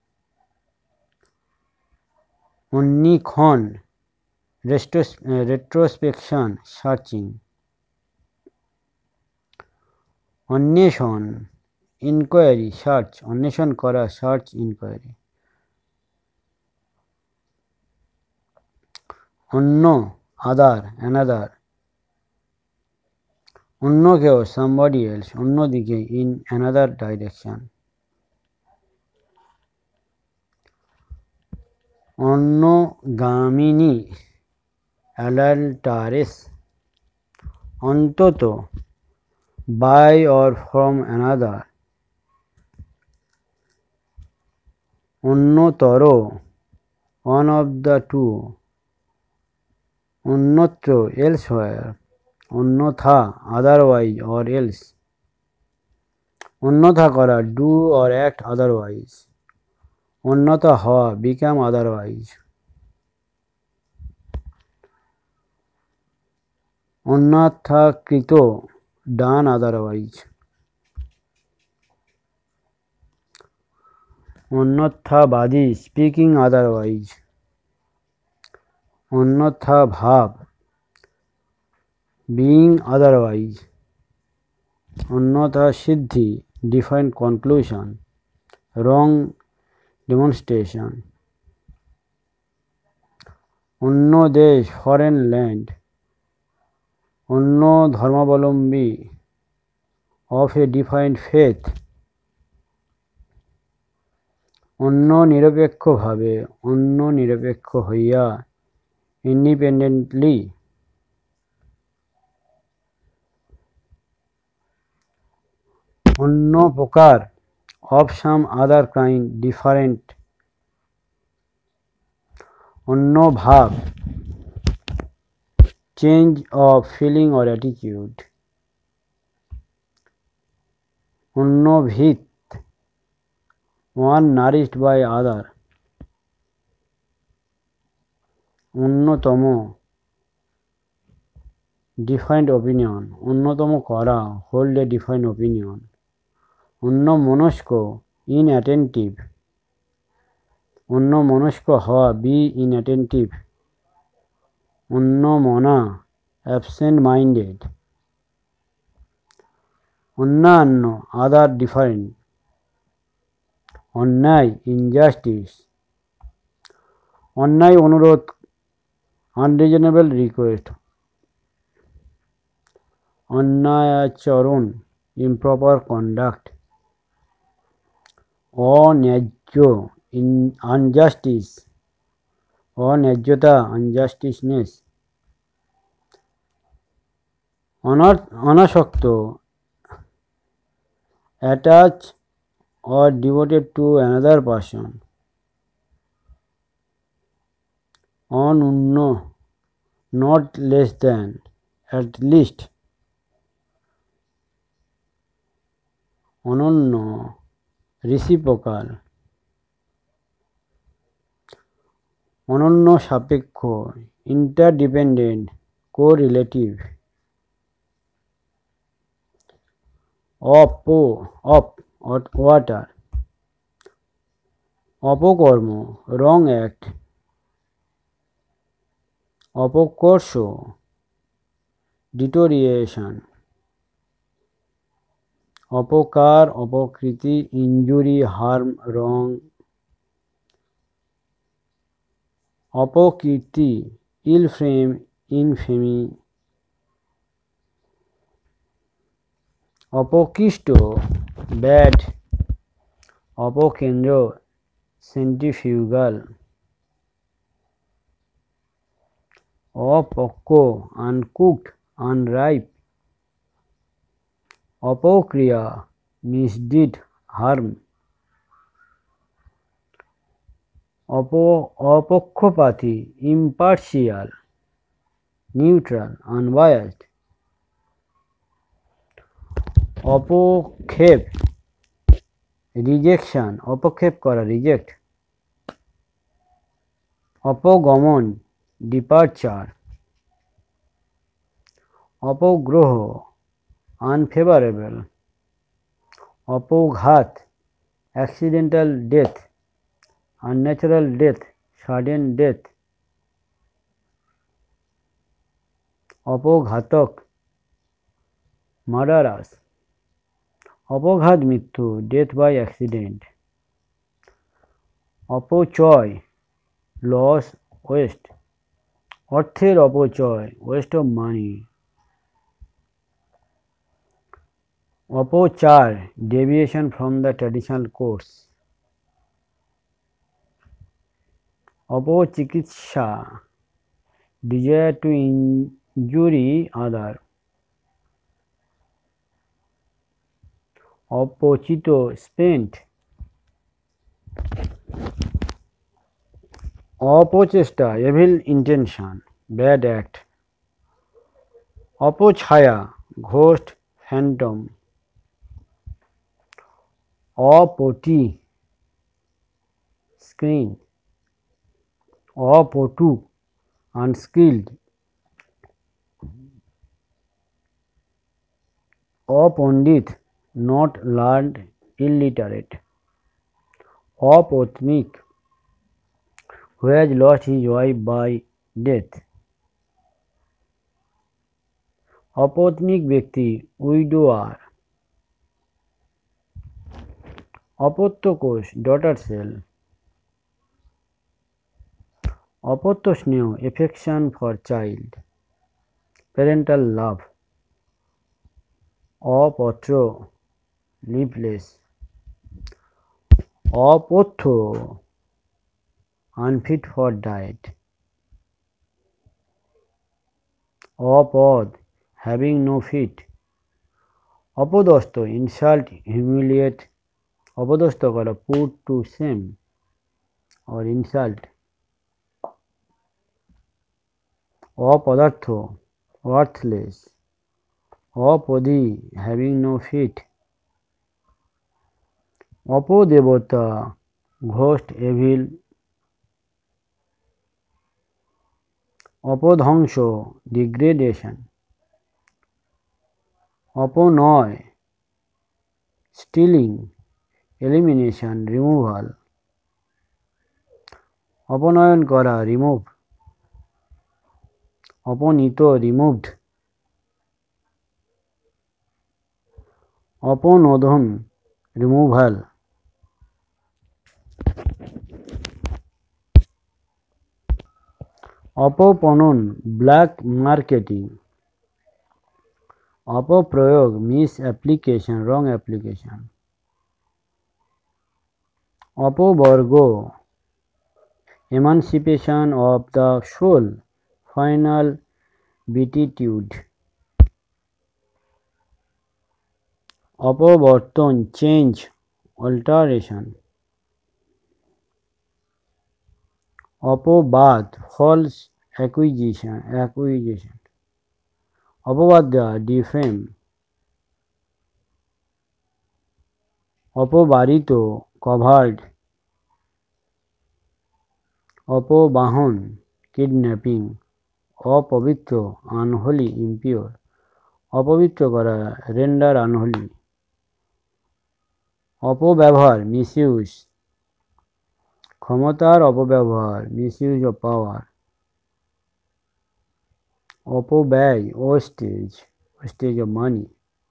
Annikhon, retrospection, searching. Anneshon, inquiry, search. Anneshon kara, search, inquiry. Anno, other, another. Annokeo, somebody else. Annodike, in another direction. Annogamini, adulteress. Antoto, by or from another. Annotaro, one of the two. Annotro, elsewhere. Annotha, otherwise or else. Annotha kara, do or act otherwise. Annotha hawa, become otherwise. Annatha krito, done otherwise. Annatha badi, speaking otherwise. Annatha bhav, being otherwise. Annatha siddhi, defined conclusion, wrong demonstration. Anno desh, foreign land. Anno dharmavalambhi, of a defined faith. Anno nirapekho bhabe, anno nirapekho hoiya, independently. Anno pokar, of some other kind, different. Anno bhav, change of feeling or attitude. Anno bhit, one nourished by other. Annotomo, defined opinion. Annotomo kara, hold a defined opinion. Annomonosko, inattentive. Annomonosko hawa, be inattentive. Annomona, absent-minded. Annanno, other, different. Annai, injustice. Annai onurodh, unreasonable request. Annayacharon, improper conduct. Anyajyo, injustice. Anyajyota, injusticeness. Anashakto, attached or devoted to another person. Anunno, not less than, at least. Ananno, reciprocal, অনন্য সাপেক্ষ, interdependent, correlative, অপ water, অপকর্ম, রং act, অপকর্ষ, deterioration, অপকার, অপকৃতি, injury, harm, wrong, অপকীর্তি, ill fame, infamy, অপকৃষ্ট, bad, অপকেন্দ্র, সেন্ট্রিফিউগাল, অপক্ব, আনকুকড, আনরাইপ, অপক্রিয়া, মিসডিড, হার্ম, অপক্ষপাতী, ইম্পার্শিয়াল, নিউট্রাল, আনবায়াসড, অপক্ষেপ, রিজেকশন, অপক্ষেপ করা, রিজেক্ট, অপগমন, ডিপারচার, অপগ্রহ, আনফেভারেবল, অপঘাত, accidental death, unnatural death, sudden death, অপঘাতক, মার্ডারাস, অপঘাত মৃত্যু, ডেথ বাই অ্যাক্সিডেন্ট, অপচয়, লস, ওয়েস্ট, অর্থের অপচয়, ওয়েস্ট অফ মানি, অপচার, deviation from the traditional course, অপচিকিৎসা, desire to injury other, অপচিত, spent, অপচেষ্টা, evil intention, bad act, অপছায়া, ghost, phantom, অপটি, screen, অপটু, unskilled, অপণ্ডিত, not learned, illiterate, অপত্নীক, who has lost his wife by death, অপত্নীক ব্যক্তি, উইডোয়ার, অপত্যকোষ, ডটার সেল, অপত্য স্নেহ, affection for child, parental love, অপত্র, লিফলেস, অপথ্য, আনফিট ফর ডায়েট, অপদ, হ্যাভিং নো ফিট, অপদস্থ, ইনসাল্ট, হিউমিলিয়েট, অপদস্থ করা, put to shame or insult, অপদার্থ, worthless, অপদী, having no feet, অপদেবতা, ghost, evil, অপধ্বংস, degradation, অপনয়, stealing, elimination, removal, অপনয়ন করা, remove, অপনীত, removed, অপনোদন, removal, অপপণন, ব্ল্যাক মার্কেটিং, অপপ্রয়োগ, মিস অ্যাপ্লিকেশন, রং অ্যাপ্লিকেশন, অপবর্গ, emancipation of the soul, final beatitude, অপবর্তন, চেঞ্জ, অল্টারেশন, অপবাদ, ফলস অ্যাকুইজিশন, অপবাদ দেওয়া, ডিফেম, অপবারিত কভার্ড, অপবাহন কিডন্যাপিং, অপবিত্র আনহোলি ইমপিওর, অপবিত্র করা রেন্ডার আনহোলি, অপব্যবহার মিসইউজ, ক্ষমতার অপব্যবহার মিসইউজ অফ পাওয়ার, অপব্যয় ওয়েস্টেজ, ওয়েস্টেজ অফ মানি,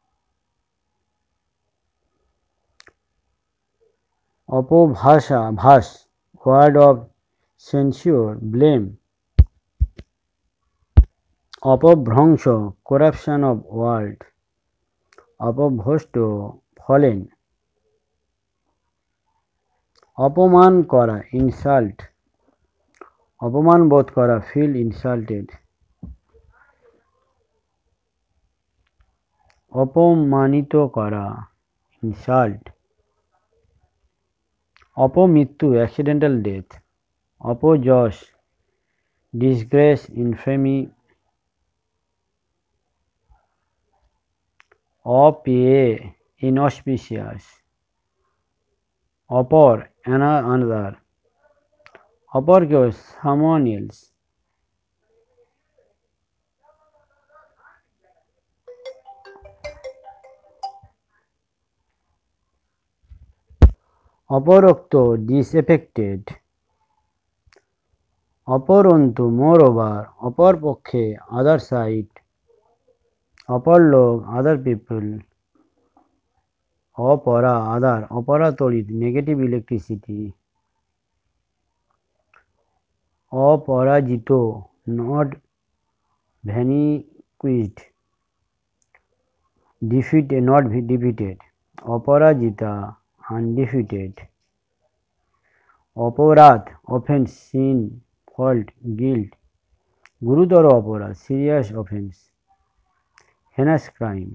অপভাষা ভাস, ওয়ার্ড অফ সেন্সিওর ব্লেম, অপভ্রংশ করাপশন অফ ওয়ার্ল্ড, অপভ্রষ্ট ফলেন, অপমান করা ইনসাল্ট, অপমান বোধ করা ফিল ইনসাল্টেড, অপমানিত করা ইনসাল্ট, অপমৃত্যু অ্যাক্সিডেন্টাল ডেথ, অপযশ ডিসগ্রেস ইনফেমি, অপেয়ে inauspicious, অপর another, অপর কেউ someone else, অপরোক্ত disaffected, অপরন্তু moreover, অপর পক্ষে other side, অপর লোক other people, অপরা other, অপরাতড়িৎ নেগেটিভ ইলেকট্রিসিটি, অপরাজিত not vanquished, defeated not defeated, অপরাজিতা undefeated, অপরাধ offense sin fault guilt, গুরুতর অপরাধ serious offense, heinous crime,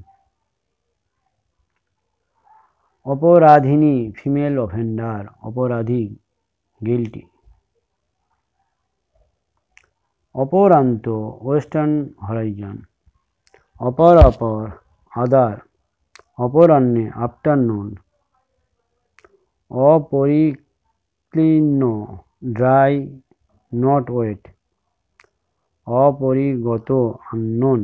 অপরাধিনী ফিমেল অফেন্ডার, অপরাধী গিল্টি, অপরান্ত ওয়েস্টার্ন হরাইজন, অপর আদার, অপরাহ্নে আফটারনুন, অপরিক্লীন্ন ড্রাই নট ওয়েট, অপরিগত আননোন,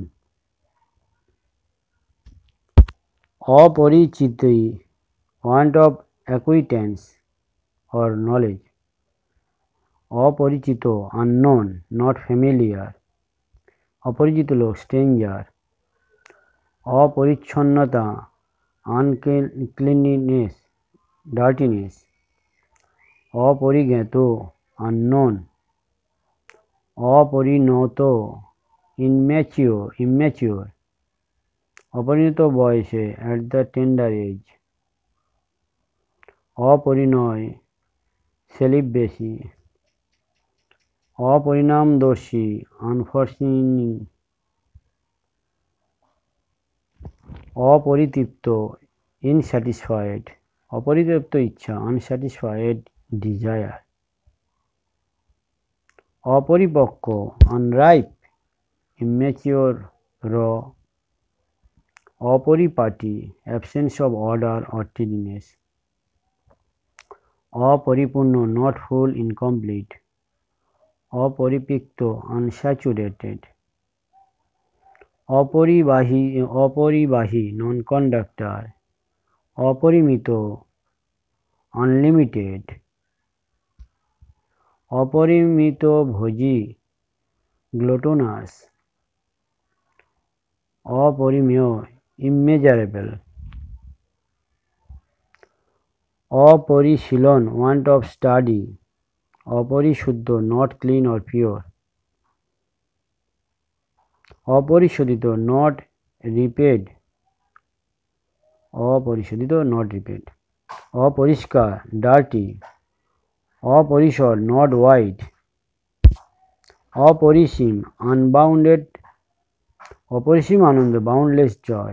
অপরিচিতি want of acquaintance or knowledge, অপরিচিত unknown not familiar, অপরিচিত লোক stranger, অপরিচ্ছন্নতা uncleanliness dirtiness, অপরিজ্ঞাত unknown, অপরিণত immature, অপরিণত বয়সে at the tender age, অপরিণয় celibacy, অপরিণামদর্শী unforeseen, অপরিতৃপ্ত insatisfied, অপরিতৃপ্ত ইচ্ছা unsatisfied desire, অপরিপক্ক unripe immature raw, অপরিপাটি absence of order or tidiness, অপরিপূর্ণ not full incomplete, অপরিপক্ত unsaturated, অপরিবাহী non conductor, অপরিমিত unlimited, অপরিমিত ভোজী gluttonous, অপরিমেয় immeasurable, অপরিশীলন want of study, অপরিশুদ্ধ not clean or pure, অপরিশোধিত not repaid, অপরিশোধিত not repaid, অপরিষ্কার dirty, অপরিসর not wide, অপরিসীম unbounded, অপরিসীম আনন্দ boundless joy,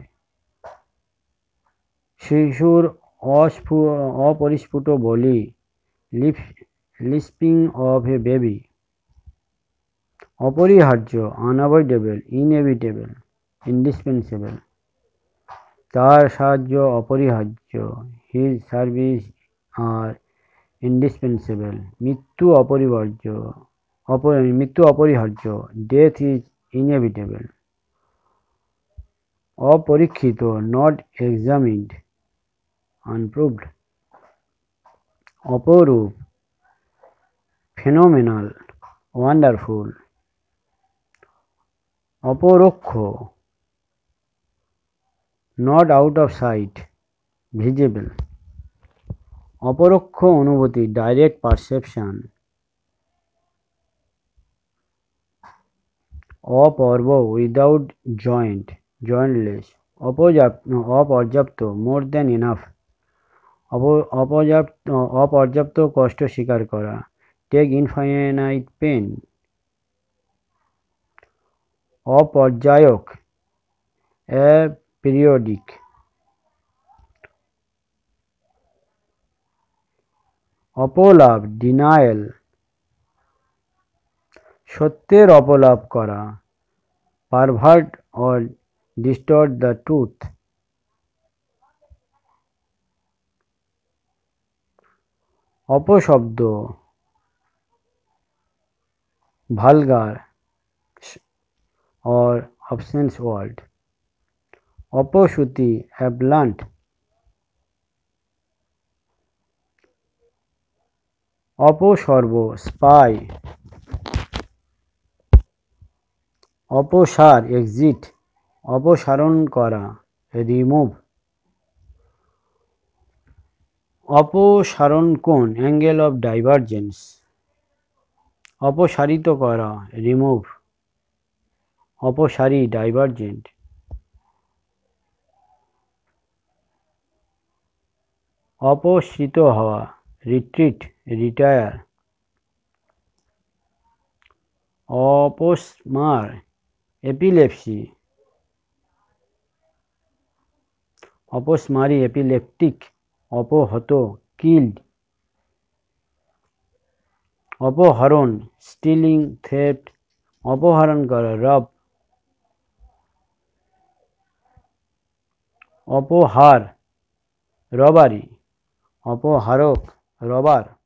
শিশুর অপরিস্ফুট বলি lisping of a baby, অপরিহার্য unavoidable inevitable indispensable, তার সাহায্য অপরিহার্য his service are indispensable. মৃত্যু অপরিহার্য, death is inevitable. অপরীক্ষিত, not examined, unproved. অপরূপ, phenomenal, wonderful. অপরোক্ষ, not out of sight, visible. অপরোক্ষ অনুভূতি, direct perception. অপর্ব, without joint, jointless. অপর্যাপ্ত, more than enough. অপর্যাপ্ত কষ্ট স্বীকার করা, take infinite pain. অপর্যায়ক, aperiodic. অপলাভ, denial. সত্যের অপলাভ করা, pervert or distort the truth. অপশব্দ, vulgar or obscene word. অপশ্রুতি, a blunt. অপসর্ব, spy. অপসার, exit. অপসারণ করা, remove. অপসারণ কোণ, angle of divergence. অপসারিত করা, remove. অপসারী, divergent. অপসৃত হওয়া, retreat, retire. অপস্মার, epilepsy. অপস্মারী, epileptic. অপহত, killed. অপহরণ, stealing, theft. অপহরণ করা, rob. অপহার, robbery. অপহারক, robber.